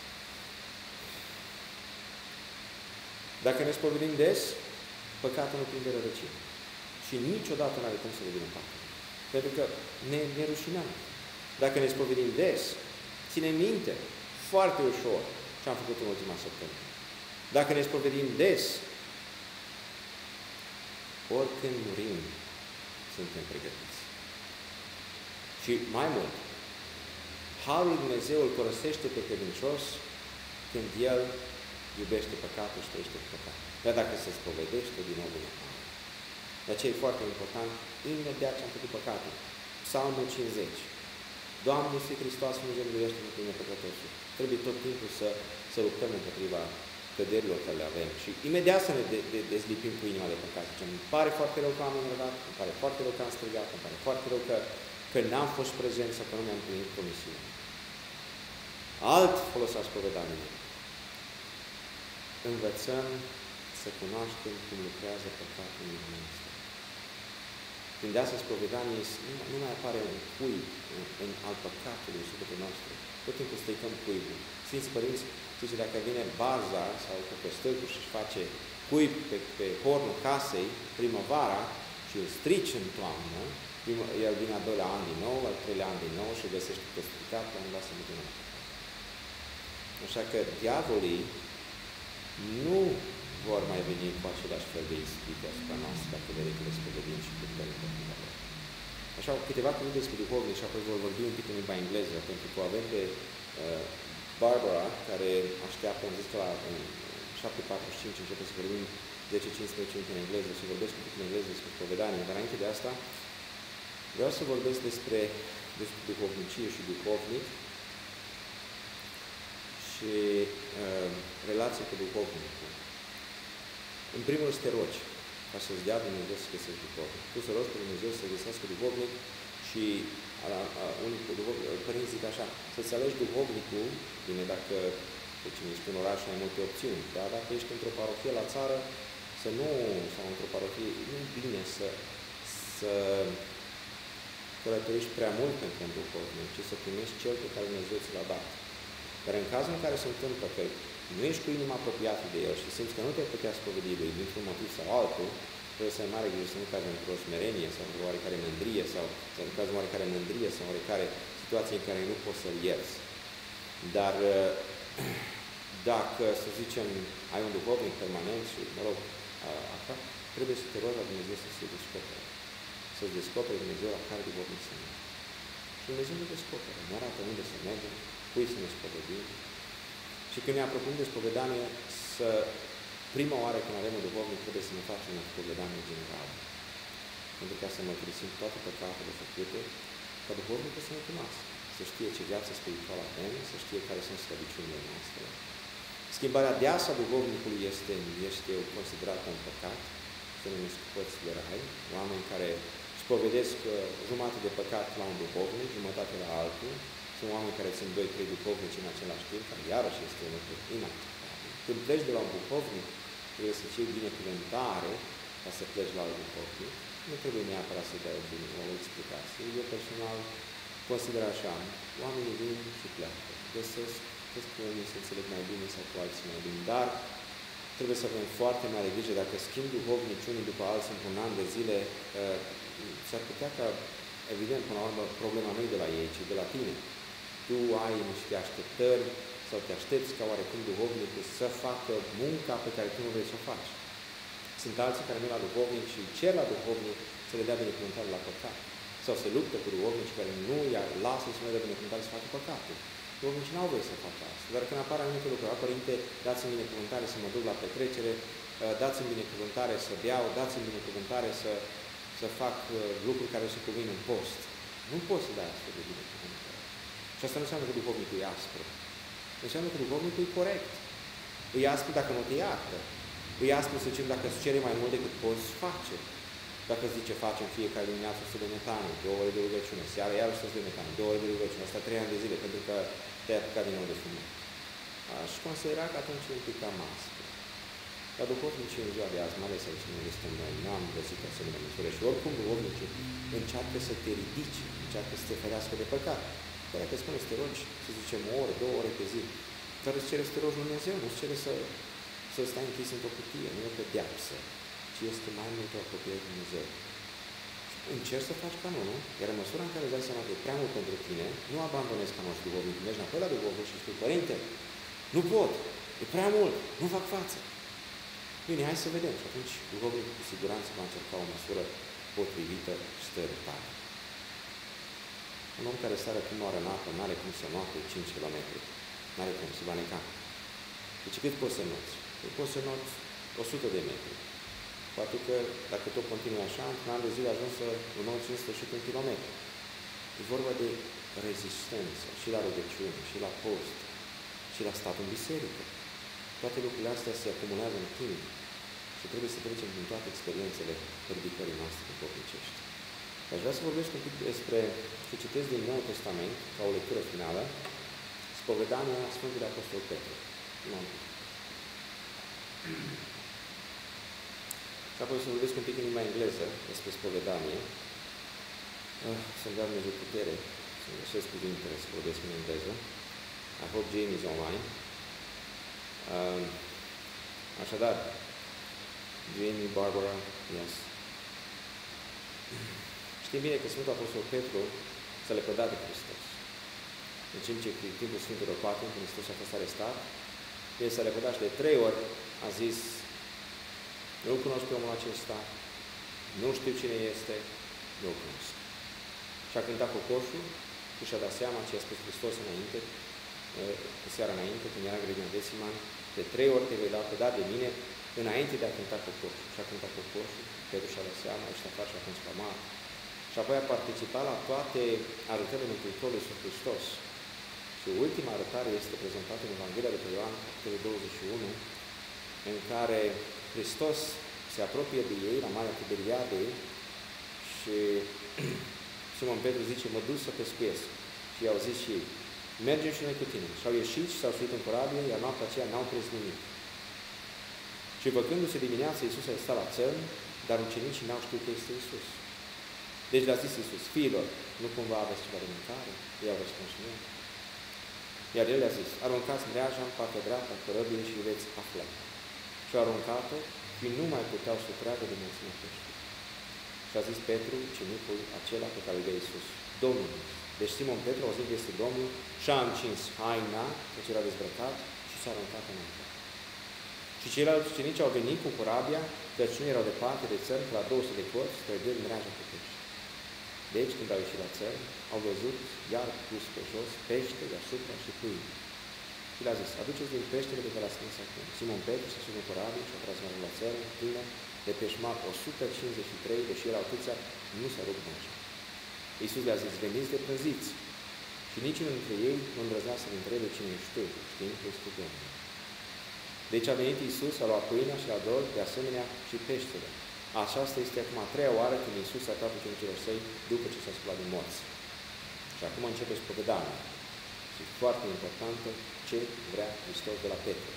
Dacă ne spovedim des, păcatul nu prinde rădăcini. Și niciodată nu are cum să devină păcat. Pentru că ne rușinăm. Dacă ne spovedim des, ține minte foarte ușor ce am făcut în ultima săptămână. Dacă ne spovedim des, oricând murim, suntem pregătiți. Și mai mult, Harul Dumnezeu îl părăsește pe credincios când el iubește păcatul și trăiește cu păcat. Dar dacă se spovedește, din nou vine Har. De aceea e foarte important, imediat ce am făcut păcatul. Psalmul 50. Doamne, Iisuse Hristos, Dumnezeu, miluiește-mă pe mine păcătosul. Trebuie tot timpul să luptăm împotriva căderilor care le avem și imediat să ne dezlipim cu inima de păcat. Zicem, îmi pare foarte rău că am enervat, îmi pare foarte rău că am strigat, îmi pare foarte rău că n-am fost prezent sau că nu mi-am împlinit promisiunea. Alt folos al spovedaniei. Învățăm să cunoaștem cum lucrează păcatul în inima noastră. Când asta spovedanie, nu mai apare un cuib al păcatului în sufletul nostru. Tot timpul stricăm cuibul. Sfinții Părinți, zice, dacă vine baza sau căpăstălcul și își face cuib pe hornul casei primăvara și îl strici în toamnă, el vine a doilea an din nou, al treilea an din nou și găsește tot stricat, nu lasă niciun. Așa că diavolii nu vor mai veni cu același fel de ispite asupra noastră dacă le spovedim și cât le împotriva lor. Așa, câteva cuvinte despre duhovnici și apoi vor vorbi un pic în limba engleză, pentru că avem pe Barbara, care așteaptă, am zis că la 7:45 începe să vorbim 10-15 minute în engleză și vorbesc un pic în engleză despre spovedanie, dar înainte de asta vreau să vorbesc despre duhovnicie și duhovnic și relație cu duhovnicul. În primul rând să te rogi, ca să-ți dea Dumnezeu să găsești duhovnic. Tu să rogi pe Dumnezeu să găsească duhovnic și părinții zic așa, să-ți alegi duhovnicul, bine, dacă ești în oraș ai multe opțiuni, dar dacă ești într-o parohie la țară, sau într-o parohie, nu e bine să călătorești prea mult pentru un duhovnic, ci să primești cel pe care Dumnezeu ți l-a dat. Dar în cazul în care se întâmplă că nu ești cu inima apropiată de el și simți că nu te putea spovedi lui dintr-un motiv sau altul, trebuie să ai mare grijă să nu cazi într-o smerenie sau într-o oarecare mândrie sau în cazul oarecare mândrie sau oarecare situație în care nu poți să-l ierți. Dar dacă, să zicem, ai un duhovnic permanent și, așa, trebuie să te rogi la Dumnezeu să se descopere. Să-ți descopere Dumnezeu la care duhovnic să mergi. Și Dumnezeu ne descoperă, ne arată unde să mergem, cui să ne spovedim. Și când ne apropiem de spovedanie, prima oară când avem un duhovnic, trebuie să ne facem o spovedanie generală. Pentru ca să mărturisim toate păcatele făcute, ca duhovnicul să ne cunoască, să știe ce viață spirituală avem, să știe care sunt slăbiciunile noastre. Schimbarea deasă a duhovnicului este considerată un păcat, se numesc părți de rai, oameni care spovedesc jumătate de păcat la un duhovnic, jumătate la altul. Sunt oameni care țin 2-3 duhovnici în același timp, care iarăși este un lucru inacceptabil. Când pleci de la un duhovnic, trebuie să ceri binecuvântare ca să pleci la un duhovnic. Nu trebuie neapărat să dai o explicație. Eu personal consider așa, oamenii vin și pleacă. Găsesc că unii se înțeleg mai bine sau cu alții mai bine, dar trebuie să avem foarte mare grijă. Dacă schimb duhovnici unii după alții într-un an de zile, s-ar putea ca, evident, până la urmă, problema nu e de la ei, ci de la tine. Tu ai niște așteptări sau te aștepți ca oarecum duhovnicul să facă munca pe care tu nu vrei să o faci. Sunt alții care merg la duhovnic și cer la duhovnic să le dea binecuvântare la păcat. Sau se luptă cu duhovnici care nu i-ar lasă să nu le dea binecuvântare să facă păcatul. Duhovnicii n-au voie să facă asta. Dar când apare anumite lucruri, Părinte, dați-mi binecuvântare să mă duc la petrecere, dați-mi binecuvântare să beau, dați-mi binecuvântare să fac lucruri care se cuvin în post. Nu poți să dai astfel de binecuvântare. Și asta nu înseamnă că duhovnicul e aspru. Înseamnă că duhovnicul e corect. E aspru dacă nu te iartă. E aspru, să zicem, dacă îți cere mai mult decât poți face. Dacă îți zice, facem fiecare dimineață 100 de metane, 2 ore de rugăciune, seara iarăși 100 de metane, 2 ore de rugăciune, asta 3 ani de zile, pentru că te-ai apucat din nou de fumat. Aș considera că atunci e un pic cam aspru. Dar duhovnicii în ziua de azi, mai ales aici unde suntem noi, nu am găsit asemenea măsură. Și oricum duhovnicii încearcă să te ridice, încearcă să te ferească de păcat. Chiar dacă spune să te rogi, să zicem, o oră, 2 ore pe zi, dar îți cere să te rogi lui Dumnezeu, nu îți cere să stai închis într-o cutie, nu e o pedeapsă, ci este mai mult o apropiere de Dumnezeu. Încerci să faci canonul, iar în măsura în care îți dai seama că e prea mult pentru tine, nu abandonezi canonul și duhovnic, mergi înapoi la duhovnic și spui, Părinte, nu pot, e prea mult, nu fac față. Bine, hai să vedem. Și atunci duhovnicul cu siguranță va încerca o măsură potrivită și stăruitoare. Un om care sară cum oară în apă, n-are cum să noate 5 km. N-are cum, se va neca. Deci cât poți să noți? Poți să noți 100 de metri. Poate că, dacă tot continui așa, într-un an de zile ajung să noți în sfârșit 1 kilometru. E vorba de rezistență și la rugăciune, și la post, și la stat în biserică. Toate lucrurile astea se acumulează în timp și trebuie să trecem din toate experiențele ridicării noastre duhovnicești. Aș vrea să vorbesc un pic despre, să citesc din Noul Testament, ca o lectură finală, spovedania Sfântului Apostol Petru. Și apoi să vorbesc un pic în limba engleză despre spovedanie. Să-mi dea Dumnezeu putere, să-mi găsesc cuvintele să vorbesc în engleză. I hope Jamie is online. Așadar, Jamie, Barbara, yes. Știm bine că Sfântul Apostol Petru s-a lepădat de Hristos. În timp ce timpul Sfântelor Patru, când Hristos a fost arestat, el s-a lepădat și de 3 ori a zis, nu-L cunosc pe omul acesta, nu știu cine este, nu-L cunosc. Și a cântat cocoșul și și-a dat seama ce a spus Hristos înainte, seara înainte, când era în grădina Ghețimani, de 3 ori te vei da de mine, înainte de a cânta cocoșul. Și a cântat cocoșul, Petru și-a dat seama, ești afară și a conclamat. Și apoi a participat la toate arătările Mântuitorului Iisus Hristos. Și Și ultima arătare este prezentată în Evanghelia de pe Ioan, capitolul 21, în care Hristos se apropie de ei la Marea Tiberiadei și Simon Petru zice, mă duc să pescuiesc. Și i-au zis și ei, mergem și noi cu tine. Și au ieșit și s-au suit în corabie, iar noaptea aceea n-au prins nimic. Și văcându-se dimineața, Iisus a stat la țărm, dar ucenicii n-au știut că este Iisus. Deci le-a zis Iisus, fiilor, nu cumva aveți ceva de mâncare? Ei au răspuns nu. Iar el le-a zis, aruncați mreaja în partea dreaptă a corăbiei și veți afla. Și au aruncat-o și nu mai puteau să tragă de mulțimea peștilor. Și a zis Petru, ucenicul acela pe care îl vede Iisus, Domnul. Deci Simon Petru, auzind că este Domnul, și-a încins haina, deci era dezbrăcat, și s-a aruncat în apă. Și ceilalți ucenici au venit cu corabia, căci nu erau departe de țărm, la 200 de corți, străgând mreaja cu pești. Deci, când au ieșit la țărm, au văzut, iar pus pe jos, pește deasupra și pâine. Și le-a zis, aduceți din peștele pe care l-a strâns acum. Simon Petru s-a sus în corabie și a tras mare la țărm, plină de peșmar 153, deși erau atâția, nu s-a rupt mreaja. Iisus le-a zis, veniți de prăziți. Și niciunul dintre ei nu îndrăznea să-L întrebe cine ești tu, știind că este Domnul. Deci a venit Iisus, a luat pâinea și a adus de asemenea și peștele. Aceasta este acum a treia oară când Iisus a dat ucenicilor săi după ce s-a sculat din morți. Și acum începe spovedania. Și foarte importantă ce vrea Hristos de la Petru.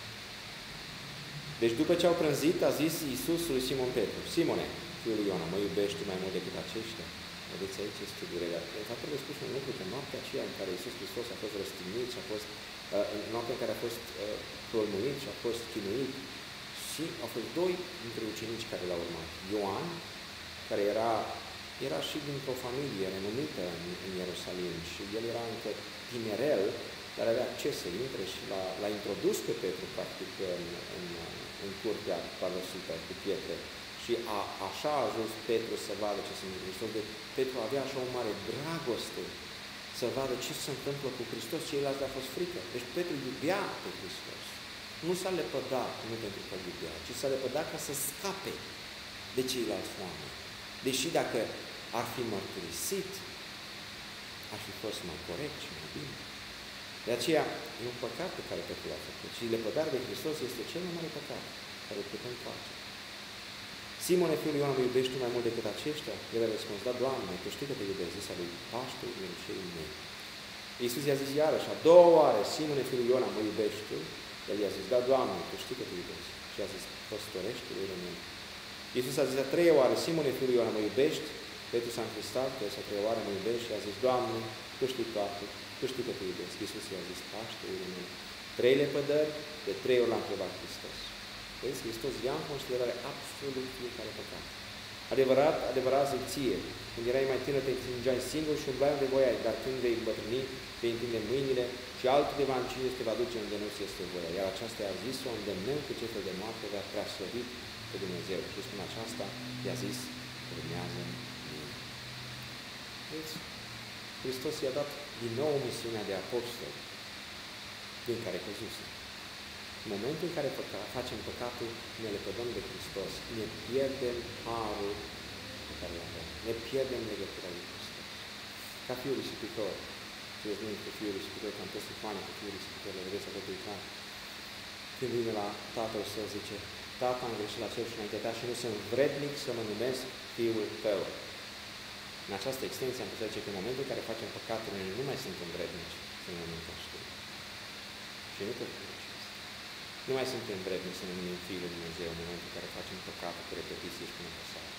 Deci după ce au prânzit, a zis Iisus lui Simon Petru, Simone, fiul lui Iona, mă iubești mai mult decât aceștia? Vedeți, aici este durerea. De fapt, trebuie spus un lucru, că noaptea aceea în care Iisus Hristos a fost răstignit și a fost, noaptea în care a fost prolmuit și a fost chinuit, și au fost doi dintre ucenici care l-au urmat. Ioan, care era și dintr-o familie renumită în Ierusalim și el era încă tinerel, dar avea acces să intre și l-a introdus pe Petru, practic, în curtea părăsită cu pietre. Și așa a ajuns Petru să vadă ce se întâmplă cu Hristos. Deci Petru avea așa o mare dragoste să vadă ce se întâmplă cu Hristos, ceilalți le-a fost frică. Deci Petru iubea pe Hristos. Nu s-a lepădat, nu pentru că iubea, ci s-a lepădat ca să scape de ceilalți oameni. Deși dacă ar fi mărturisit, ar fi fost mai corect și mai bine. De aceea, e un păcat pe care Petru l-a făcut. Și lepădarea de Hristos este cel mai mare păcat care îl putem face. Simone, fiul lui Ioan, mă iubești tu mai mult decât aceștia? El a răspuns, da, Doamne, tu știi că te iubesc, zisa lui Paște, mielușeii mei. Iisus i-a zis iarăși, a doua oară, Simone, fiul lui Ioan, mă iubești tu? El i-a zis, da, Doamne, tu știi că te iubesc. Și a zis, păstorește-le mine. Iisus a zis a treia oară, Simone, fiul lui Ioan, mă iubești? Petru s-a încristat, că a treia oară mă iubești și a zis, Doamne, tu știi toate, tu știi că te iubesc. Iisus i-a zis, Paște-le mine. 3 lepădări, de 3 ori l-a întrebat Hristos. Vezi, Hristos ia în considerare absolut fiecare păcat. Adevărat zic ție, când erai mai tânăr te întingeai singur și umbrai unde voiai, dar când vei îmbătrâni, vei întinde mâinile și altul te va încine și te va duce unde nu ți este voia. Iar aceasta i-a zis-o, îndemnăm cu ce fel de moarte vrea prea slăvit pe Dumnezeu. Și spune aceasta, i-a zis, urmează mie. Vezi, Hristos i-a dat din nou misiunea de apostol, din care căzuse. În momentul în care facem păcatul, ne lepădăm de Hristos, ne pierdem harul pe care l avem, ne pierdem legătura lui Hristos. Ca fiul risipitor, știți minte că fiul risipitor, că am pus icoane cu fiul risipitor, le vedeți acolo pe icoane. Când vine la tatăl său, zice, Tata, am greșit la cer și înainte ta și nu sunt vrednic să mă numesc fiul tău. În această extensie am putea zice că în momentul în care facem păcatul, noi nu mai suntem vrednici să ne numim ca știu. Și nu pentru nu mai suntem vrednici să ne numim Fiul lui Dumnezeu în momentul în care facem păcatul cu repetiție și cu nepăsare.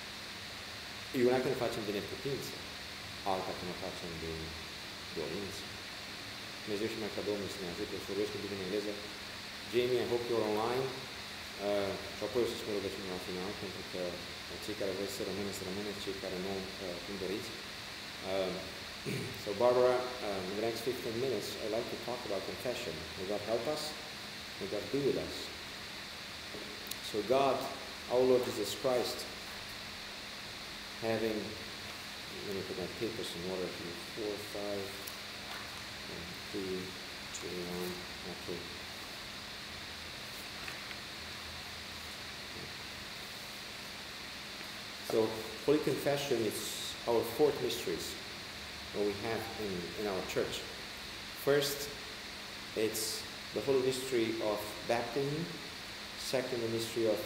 E una când facem de neputință, alta când o facem de dorință. Dumnezeu și mai ca Domnul să ne ajute, să vorbești cu bine în engleză. Jamie, I hope you're online. Și apoi o să spun rugăciunea la final, pentru că cei care vreți să rămâneți, cei care nu, cum doriți. So Barbara, in the next 15 minutes, I'd like to talk about confession. May God help us. May God be with us. So God, our Lord Jesus Christ, having, let me put my papers in order, 4, 5, 3, 2, 1, okay. So Holy Confession is our 4th mysteries that we have in our church. First, it's the holy mystery of baptism. Second, the mystery of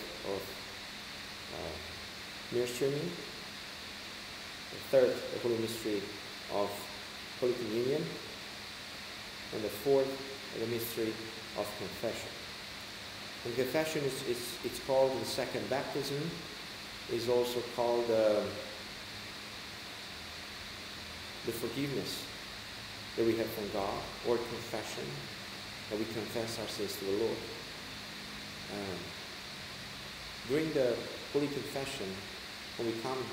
ministering. The third, the holy mystery of Holy Communion. And the fourth, the mystery of confession. And confession it's called the second baptism. Is also called the forgiveness that we have from God, or confession, that we confess our sins to the Lord. During the Holy Confession, when we come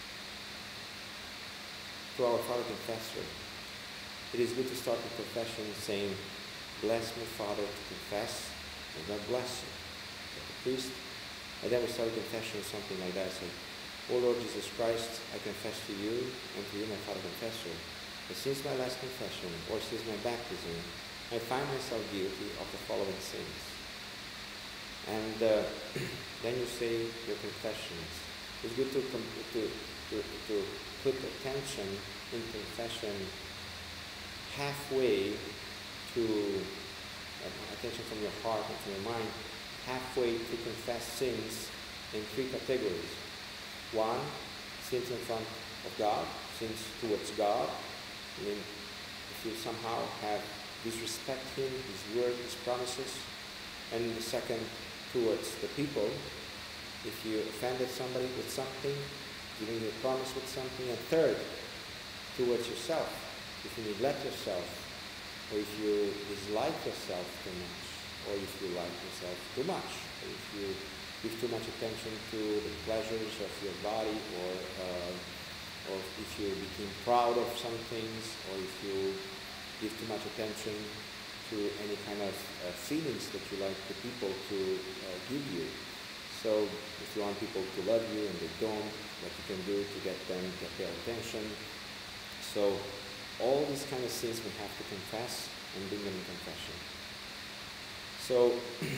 to our Father Confessor, it is good to start the confession saying, "Bless me, Father, to confess, and God bless you." So the priest, and then we start the confession with something like that, say, "O Lord Jesus Christ, I confess to you, and to you, my Father Confessor, that since my last confession, or since my baptism, I find myself guilty of the following sins." And then you say your confessions. It's good to put attention in confession halfway to attention from your heart and from your mind, halfway to confess sins in three categories. One, sins in front of God, sins towards God. I mean, if you somehow have disrespect Him, His word, His promises. And the second, towards the people. If you offended somebody with something, giving you a promise with something. And third, towards yourself. If you neglect yourself, or if you dislike yourself too much, or if you like yourself too much, or if you give too much attention to the pleasures of your body, or if you become proud of some things, or if you give too much attention to any kind of feelings that you like the people to give you. So if you want people to love you and they don't, what you can do to get them to pay attention. So all these kind of sins we have to confess and bring them in confession. So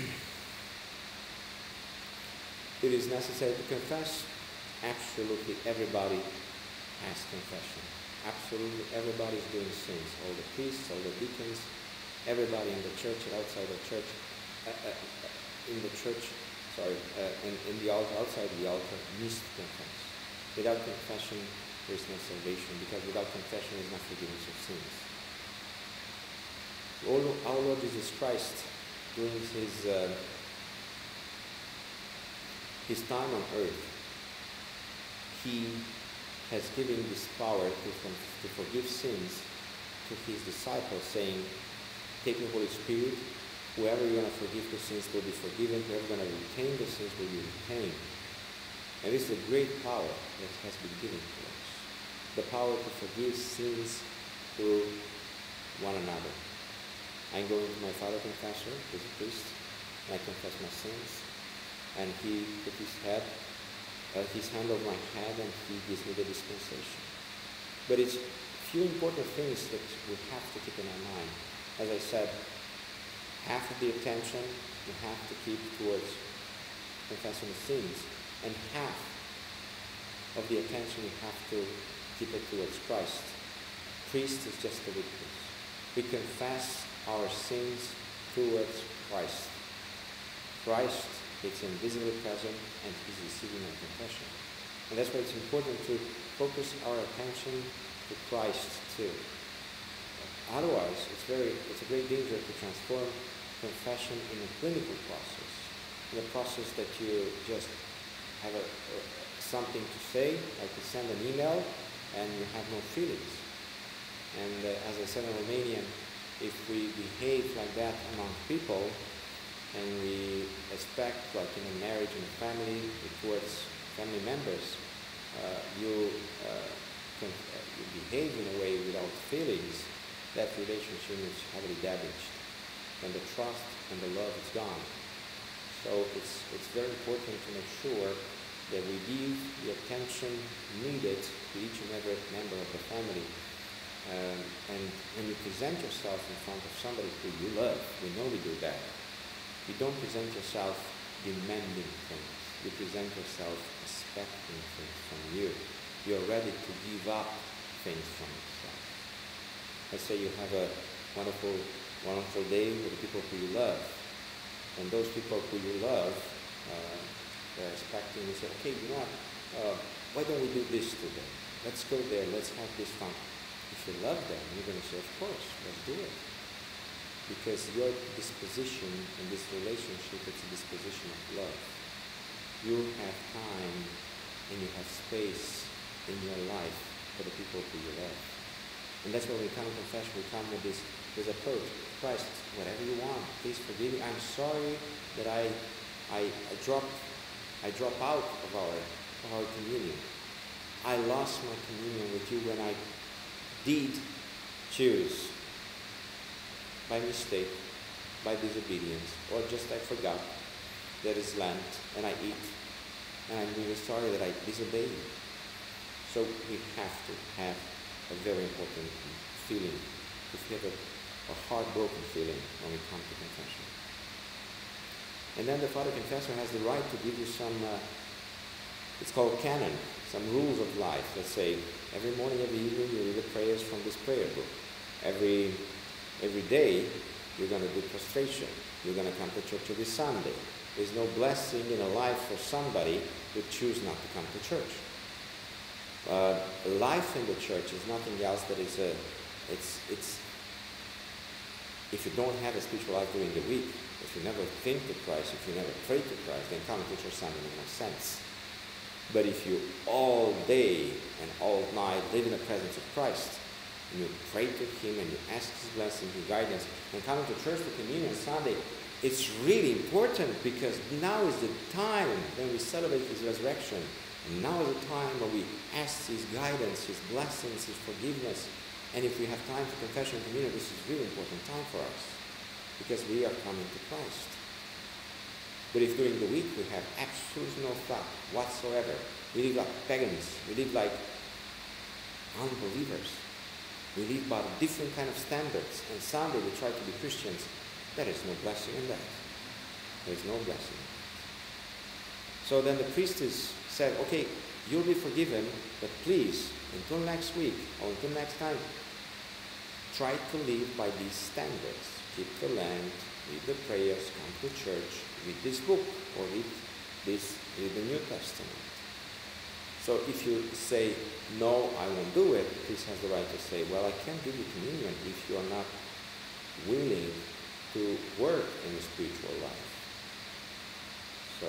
it is necessary to confess. Absolutely everybody has confession. Absolutely everybody is doing sins. All the priests, all the deacons, everybody in the church and outside the church, in the altar, outside the altar, needs to confess. Without confession, there is no salvation, because without confession there is no forgiveness of sins. Our Lord Jesus Christ, during his time on earth, He has given this power to forgive sins to His disciples, saying, "Take the Holy Spirit, whoever you're going to forgive the sins will be forgiven, whoever you're going to retain the sins will be retained." And this is a great power that has been given to us. The power to forgive sins to one another. I go into my Father Confessor, who is a priest, and I confess my sins, and he put his hand over my head, and he gives me the dispensation. But it's few important things that we have to keep in our mind. As I said, half of the attention we have to keep towards confessing the sins, and half of the attention we have to keep it towards Christ. Priest is just a witness. We confess our sins towards Christ. Christ is invisibly present, and He's receiving our confession. And that's why it's important to focus our attention to Christ too. Otherwise, it's a great danger to transform confession in a clinical process, in a process that you just have something to say, like to send an email, and you have no feelings. And as I said in Romanian, if we behave like that among people, and we expect, like in a marriage and a family, towards family members, you behave in a way without feelings, that relationship is heavily damaged, and the trust and the love is gone. So it's very important to make sure that we give the attention needed to each and every member of the family. And when you present yourself in front of somebody who you love, we know we do that. You don't present yourself demanding things. You present yourself expecting things from you. You're ready to give up things from yourself. Let's say you have wonderful, wonderful day with the people who you love. And those people who you love, they're expecting, you say, okay, you know what, why don't we do this today? Let's go there, let's have this fun. If you love them, you're going to say, of course, let's do it. Because your disposition in this relationship, it's a disposition of love. You have time and you have space in your life for the people who you love. And that's why we come to confession, we come with this approach. Christ, whatever you want, please forgive me. I'm sorry that I drop out of our communion. I lost my communion with you when I did choose by mistake, by disobedience, or just I forgot that it's Lent and I eat, and I'm really sorry that I disobeyed you. So we have to have a very important feeling, if we have a heartbroken feeling when we come to confession. And then the Father Confessor has the right to give you some, it's called canon, some rules of life. Let's say every morning, every evening you read the prayers from this prayer book. Every day you're going to do prostration. You're going to come to church every Sunday. There's no blessing in a life for somebody who choose not to come to church. Life in the church is nothing else that is it's if you don't have a spiritual life during the week, if you never think to Christ, if you never pray to Christ, then coming to church Sunday makes no sense. But if you all day and all night live in the presence of Christ, and you pray to Him and you ask His blessing, His guidance, and coming to church for communion Sunday, it's really important because now is the time when we celebrate His resurrection. And now is the time when we ask His guidance, His blessings, His forgiveness. And if we have time for confession and communion, this is a really important time for us because we are coming to Christ. But if during the week we have absolutely no thought whatsoever, we live like pagans, we live like unbelievers, we live by different kind of standards, and Sunday we try to be Christians, there is no blessing in that. There is no blessing. So then the priestess said, okay, you'll be forgiven, but please, until next week or until next time, try to live by these standards. Keep the Lent, read the prayers, come to church, read this book, or read the New Testament. So if you say, no, I won't do it, the priest has the right to say, well, I can't give you communion if you are not willing to work in the spiritual life. So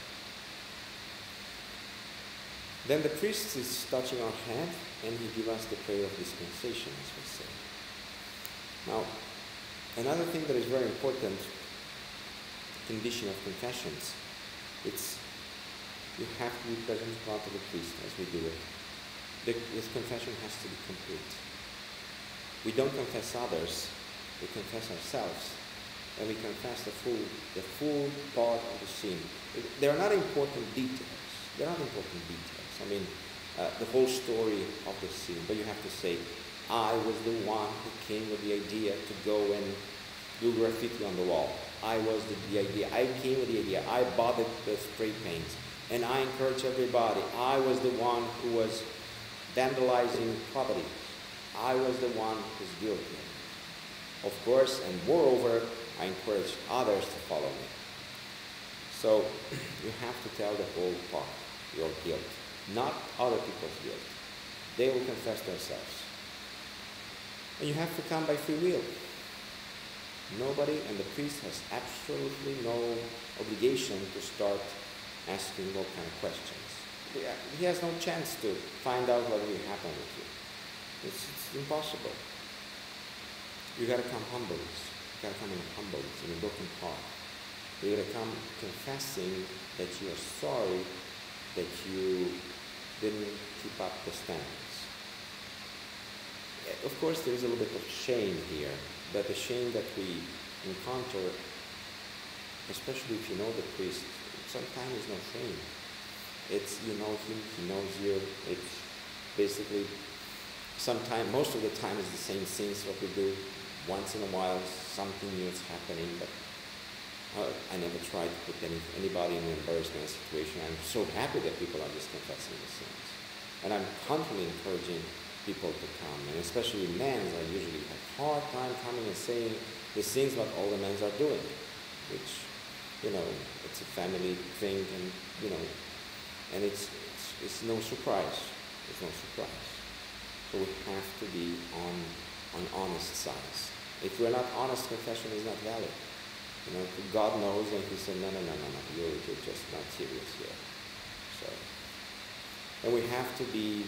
then the priest is touching our hand, and he gives us the prayer of dispensation, as we say. Now, another thing that is very important, condition of confessions, it's you have to be present in front of the priest as we do it. This confession has to be complete. We don't confess others, we confess ourselves, and we confess the full part of the sin. They are not important details. They're not important details. I mean, the whole story of the sin, but you have to say, I was the one who came with the idea to go and do graffiti on the wall. I was the idea. I came with the idea. I bought the spray paints. And I encourage everybody. I was the one who was vandalizing property. I was the one who's guilty. Of course, and moreover, I encourage others to follow me. So you have to tell the whole part, your guilt, not other people's guilt. They will confess themselves. And you have to come by free will. Nobody, and the priest has absolutely no obligation to start asking all kind of questions. He has no chance to find out what will happen with you. It's impossible. You got to come humbly. You got to come in humbleness, in a broken heart. You got to come confessing that you are sorry that you didn't keep up the standards. Of course, there is a little bit of shame here, but the shame that we encounter, especially if you know the priest, sometimes there's no shame. It's, you know him, he knows you. It's basically, sometimes, most of the time it's the same things what we do. Once in a while, something new is happening, but I never tried to put anybody in an embarrassment situation. I'm so happy that people are just confessing the sins. And I'm constantly encouraging people to come, and especially men are usually have hard time coming and saying the things what all the men are doing, which, it's a family thing, and, and it's no surprise. It's no surprise. So we have to be on honest sides. If we're not honest, confession is not valid. God knows, and he said, no, you're just not serious here. So, and we have to be,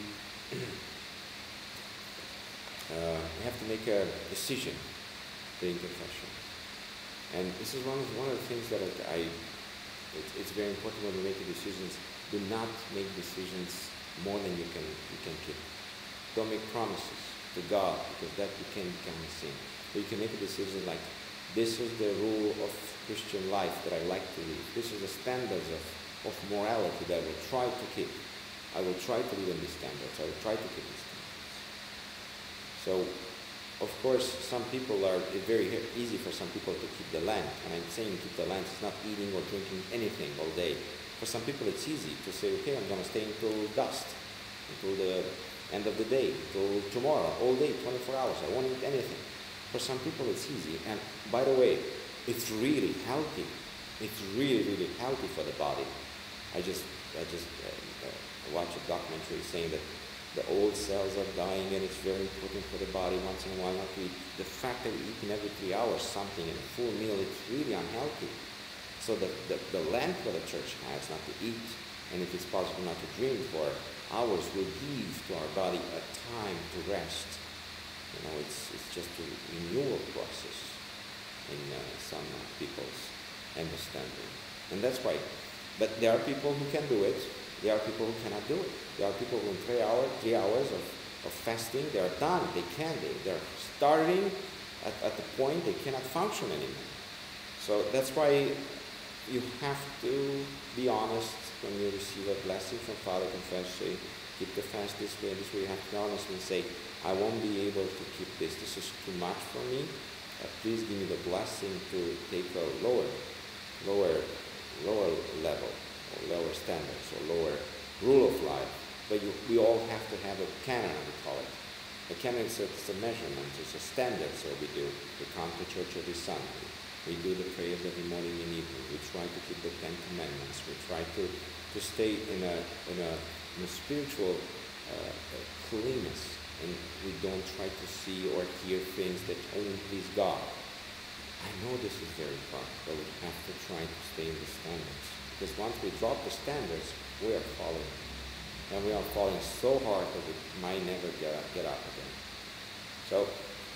we have to make a decision during confession. And this is one of the things that it's very important when we make decisions. Do not make decisions more than you can keep. Don't make promises to God, because that can become a sin. But you can make a decision like, this is the rule of Christian life that I like to live. This is the standards of morality that I will try to keep. I will try to live in these standards. I will try to keep these standards. So, of course, it's very easy for some people to keep the Lent. And I'm saying keep the Lent is not eating or drinking anything all day. For some people it's easy to say, okay, I'm going to stay until dusk, until the end of the day, until tomorrow, all day, 24 hours. I won't eat anything. For some people it's easy. And by the way, it's really healthy. It's really, really healthy for the body. I just watched a documentary saying that the old cells are dying, and it's very important for the body once in a while not to eat. The fact that we're eating every 3 hours something in a full meal, it's really unhealthy. So the Lent that the church has, not to eat, and if it's possible not to drink for hours, will give to our body a time to rest. It's just a renewal process in some people's understanding. And that's why. But there are people who can do it. There are people who cannot do it. There are people who in 3 hours of fasting, they are done. They're starting at the point they cannot function anymore. So that's why you have to be honest when you receive a blessing from Father. Confess, say, keep the fast this way. This way you have to be honest and say, I won't be able to keep this. This is too much for me. Please give me the blessing to take a lower level, or lower standards, or lower rule of life. But we all have to have a canon, we call it. A canon is a measurement, it's a standard. So we come to church every Sunday. We do the prayers every morning and evening. We try to keep the 10 Commandments. We try to stay in a spiritual cleanness. And we don't try to see or hear things that only please God. I know this is very hard, but we have to try to stay in the standards. Because once we drop the standards, we are falling. And we are falling so hard that we might never get up again. So,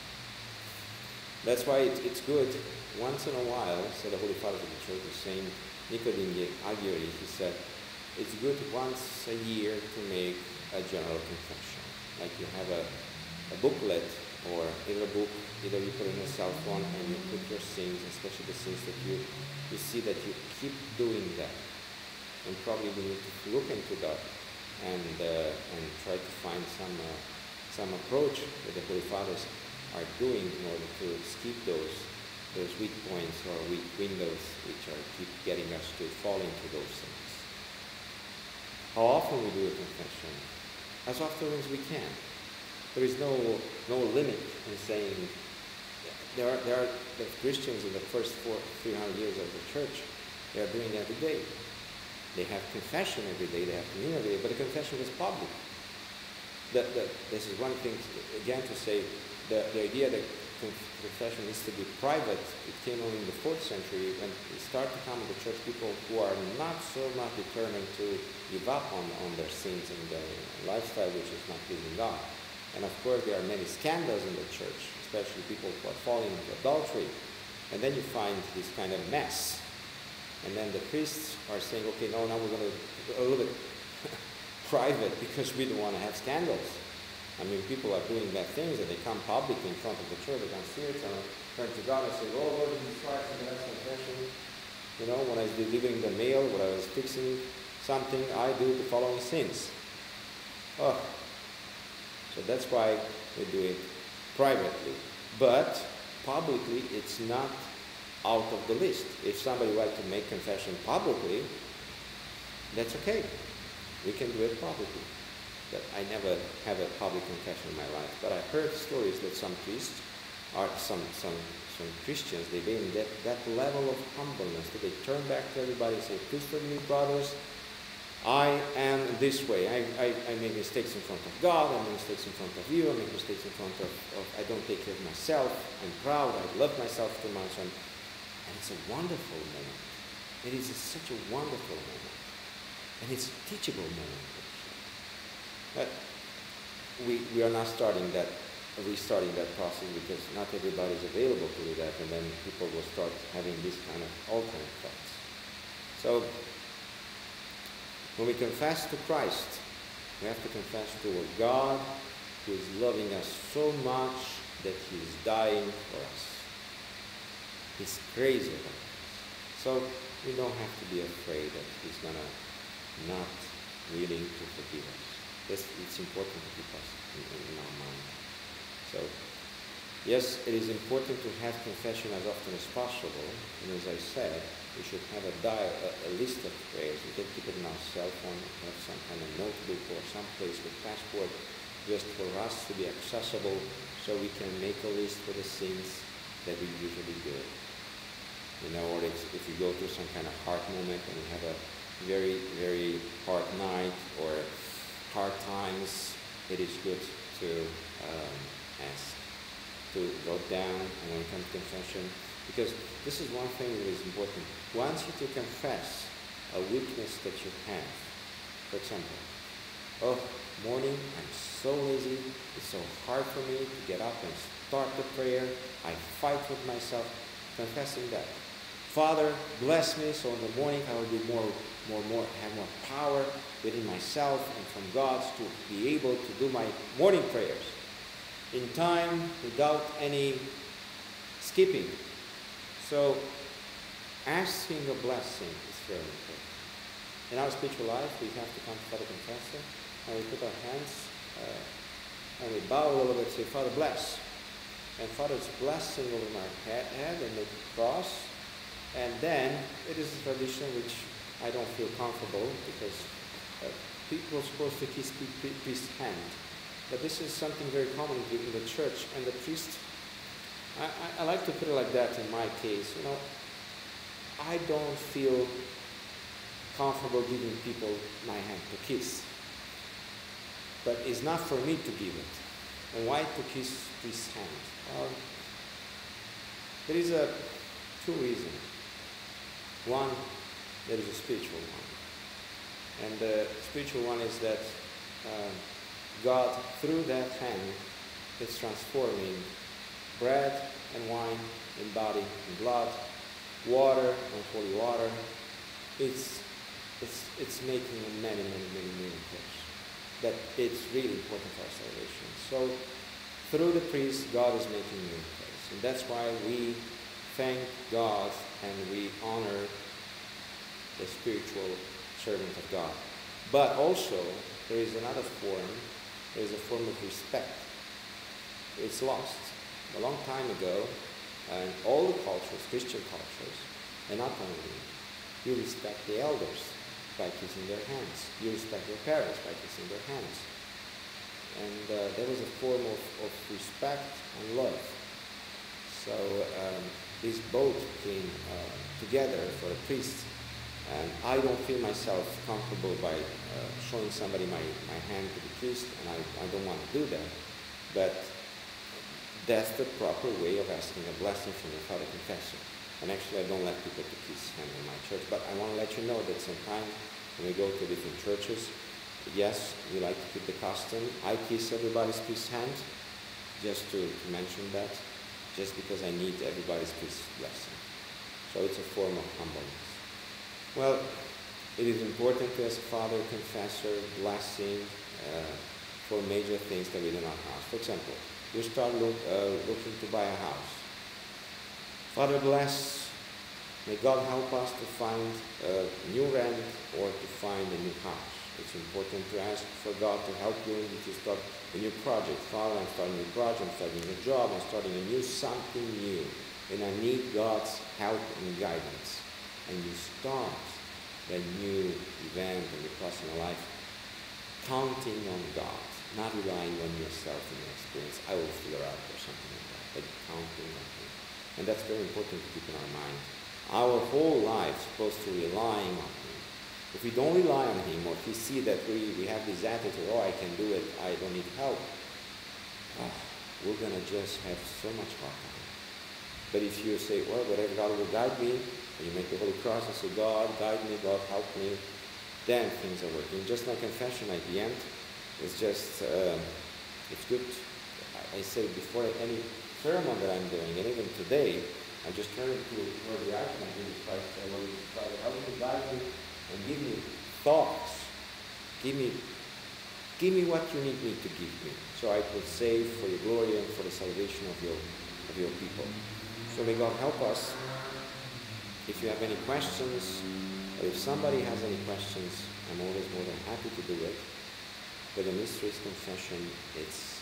that's why it's good once in a while, said the Holy Father of the Church, the Saint Nicodeme Agiori, he said, it's good once a year to make a general confession. Like you have a booklet, or either a book, either you put it in a cell phone and you put your sins, especially the sins that you see that you keep doing that. And probably we need to look into that and try to find some approach that the Holy Fathers are doing in order to skip those weak points or weak windows which keep getting us to fall into those things. How often we do a confession? As often as we can. There is no limit in saying. There are the Christians in the first 300 years of the church. They are doing it every day. They have confession every day. They have communion every day. But the confession is public. This is one thing again to say. The idea that confession is to be private. It came only in the 4th century when it started to come in the church people who are not so much determined to give up on their sins and their lifestyle which is not pleasing God. And of course there are many scandals in the church, especially people who are falling into adultery. And then you find this kind of mess. And then the priests are saying, okay, now we're going to do a little bit private because we don't want to have scandals. I mean, people are doing bad things and they come publicly in front of the church, they come serious and turn to God and say, oh, Lord Jesus Christ, and that's confession. When I was delivering the mail, when I was fixing something, I do the following sins. Oh. So that's why we do it privately. But publicly, it's not out of the list. If somebody wants to make confession publicly, that's okay. We can do it publicly. that I never have a public confession in my life, but I heard stories that some priests or some Christians, they've been that level of humbleness that they turn back to everybody and say, please forgive me, brothers, I am this way. I make mistakes in front of God, I make mistakes in front of you, I make mistakes in front of I don't take care of myself, I'm proud, I love myself too much, and it's a wonderful moment. It is such a wonderful moment. And it's a teachable moment. But we are not restarting that process because not everybody is available to do that, and then people will start having this kind of alternate thoughts. So when we confess to Christ, we have to confess to a God who is loving us so much that he is dying for us. He's crazy about us. So we don't have to be afraid that he's going to not willing to forgive us. It's important to keep us in our mind. So, yes, it is important to have confession as often as possible. And as I said, we should have a list of prayers. We can keep it in our cell phone, have some kind of notebook or some place with passport just for us to be accessible so we can make a list for the sins that we usually do. You know, or if you go through some kind of hard moment and you have a very, very hard night or hard times, it is good to ask, to go down and when it comes to confession, because this is one thing that is important. Once you confess a weakness that you have, for example, oh, morning, I'm so lazy, it's so hard for me to get up and start the prayer, I fight with myself, confessing that. Father, bless me so in the morning I will be have more power within myself and from God to be able to do my morning prayers in time without any skipping. So asking a blessing is very important. In our spiritual life, we have to come to Father Confessor and we put our hands and we bow a little bit and say, Father, bless. And Father's blessing over my head and the cross. And then it is a tradition which I don't feel comfortable because people are supposed to kiss priest's hand. But this is something very common in the church. And the priest, I like to put it like that in my case. You know, I don't feel comfortable giving people my hand to kiss. But it's not for me to give it. And why to kiss priest's hand? There is two reasons. One, there is a spiritual one. And the spiritual one is that God, through that hand, is transforming bread and wine in body and blood, water and holy water. It's making many miracles. That it's really important for our salvation. So through the priest, God is making miracles. And that's why we thank God and we honor the spiritual servant of God. But also, there is another form. There is a form of respect. It's lost. A long time ago, in all the cultures, Christian cultures, and not only, you respect the elders by kissing their hands. You respect your parents by kissing their hands. And there was a form of respect and love. So these both came together for a priest. And I don't feel myself comfortable by showing somebody my hand to be kissed, and I don't want to do that. But that's the proper way of asking a blessing from the Father Confessor. And actually, I don't let people to kiss hand in my church, but I want to let you know that sometimes when we go to different churches, yes, we like to keep the custom. I kiss everybody's priest's hand, just to mention that, just because I need everybody's priest's blessing. So it's a form of humbleness. Well, it is important to ask Father Confessor blessing for major things that we do not have. For example, you start looking to buy a house. Father, bless. May God help us to find a new rent or to find a new house. It's important to ask for God to help you if you start a new project. Father, I'm starting a new project, I'm starting a new job, I'm starting a new something new. And I need God's help and guidance. And you start that new event in your personal life. counting on God, not relying on yourself and your experience. I will figure out or something like that, but counting on Him. And that's very important to keep in our mind. Our whole life is supposed to relying on Him. If we don't rely on Him, or if we see that we have this attitude, oh, I can do it, I don't need help, we're going to just have so much hard time. But if you say, well, whatever God will guide me, and you make the Holy Cross and say, God, guide me, God, help me, then things are working. Just like confession at the end, it's just, it's good. I say before any sermon that I'm doing, and even today, I just turn to where the icon of Jesus Christ, and Lord Jesus Christ, help me, guide me, and give me thoughts. Give me what you need me to give me, so I could save for your glory and for the salvation of your people. So may God help us. If you have any questions, or if somebody has any questions, I'm always more than happy to do it. But the mysteries confession, it's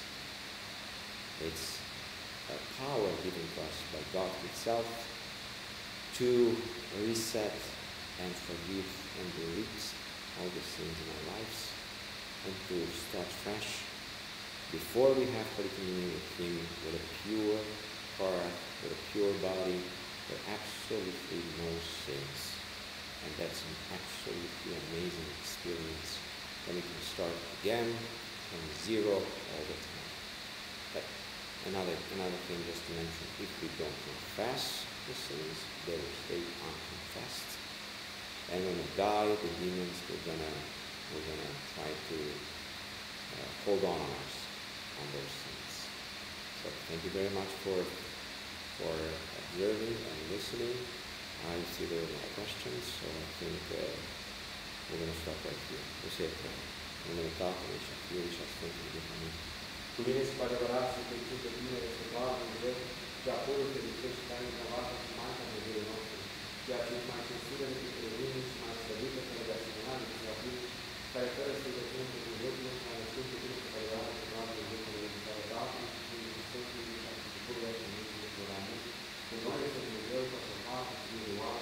a power given to us by God Himself to reset and forgive and release all the sins in our lives, and to start fresh before we have Holy Communion with Him, with a pure heart, with a pure body, with absolutely no sins. And that's an absolutely amazing experience. Then we can start again from zero all the time. But another thing just to mention, if we don't confess the sins, they will stay unconfessed. And when we die, the demons, we're gonna try to hold on us on those sins. So thank you very much for observing and listening. I see there are no questions, so I think we're going to stop right here. We'll say a prayer. In nome del Padre, e del Figlio, e dello Spirito Santo. Tu vienes para adorar-se que tu te pides este Padre de Dios, que apoyo que dices está en la baja de manta de Dios nuestro, que a ti más censura de que predomines, más servicio para la señal de la vida, para que todas las situaciones de Dios, para el tiempo que para llevar a tomar de Dios, para el Estado, y el Espíritu Santo, y la Escritura, y el programa, que no es el Dios, para tomar, y el igual,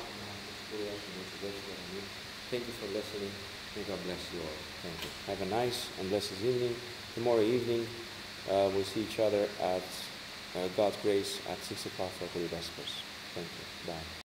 thank you for listening. May God bless you all. Thank you. Have a nice and blessed evening. Tomorrow evening, we'll see each other at God's grace at 6 o'clock for Holy Vespers. Thank you. Bye.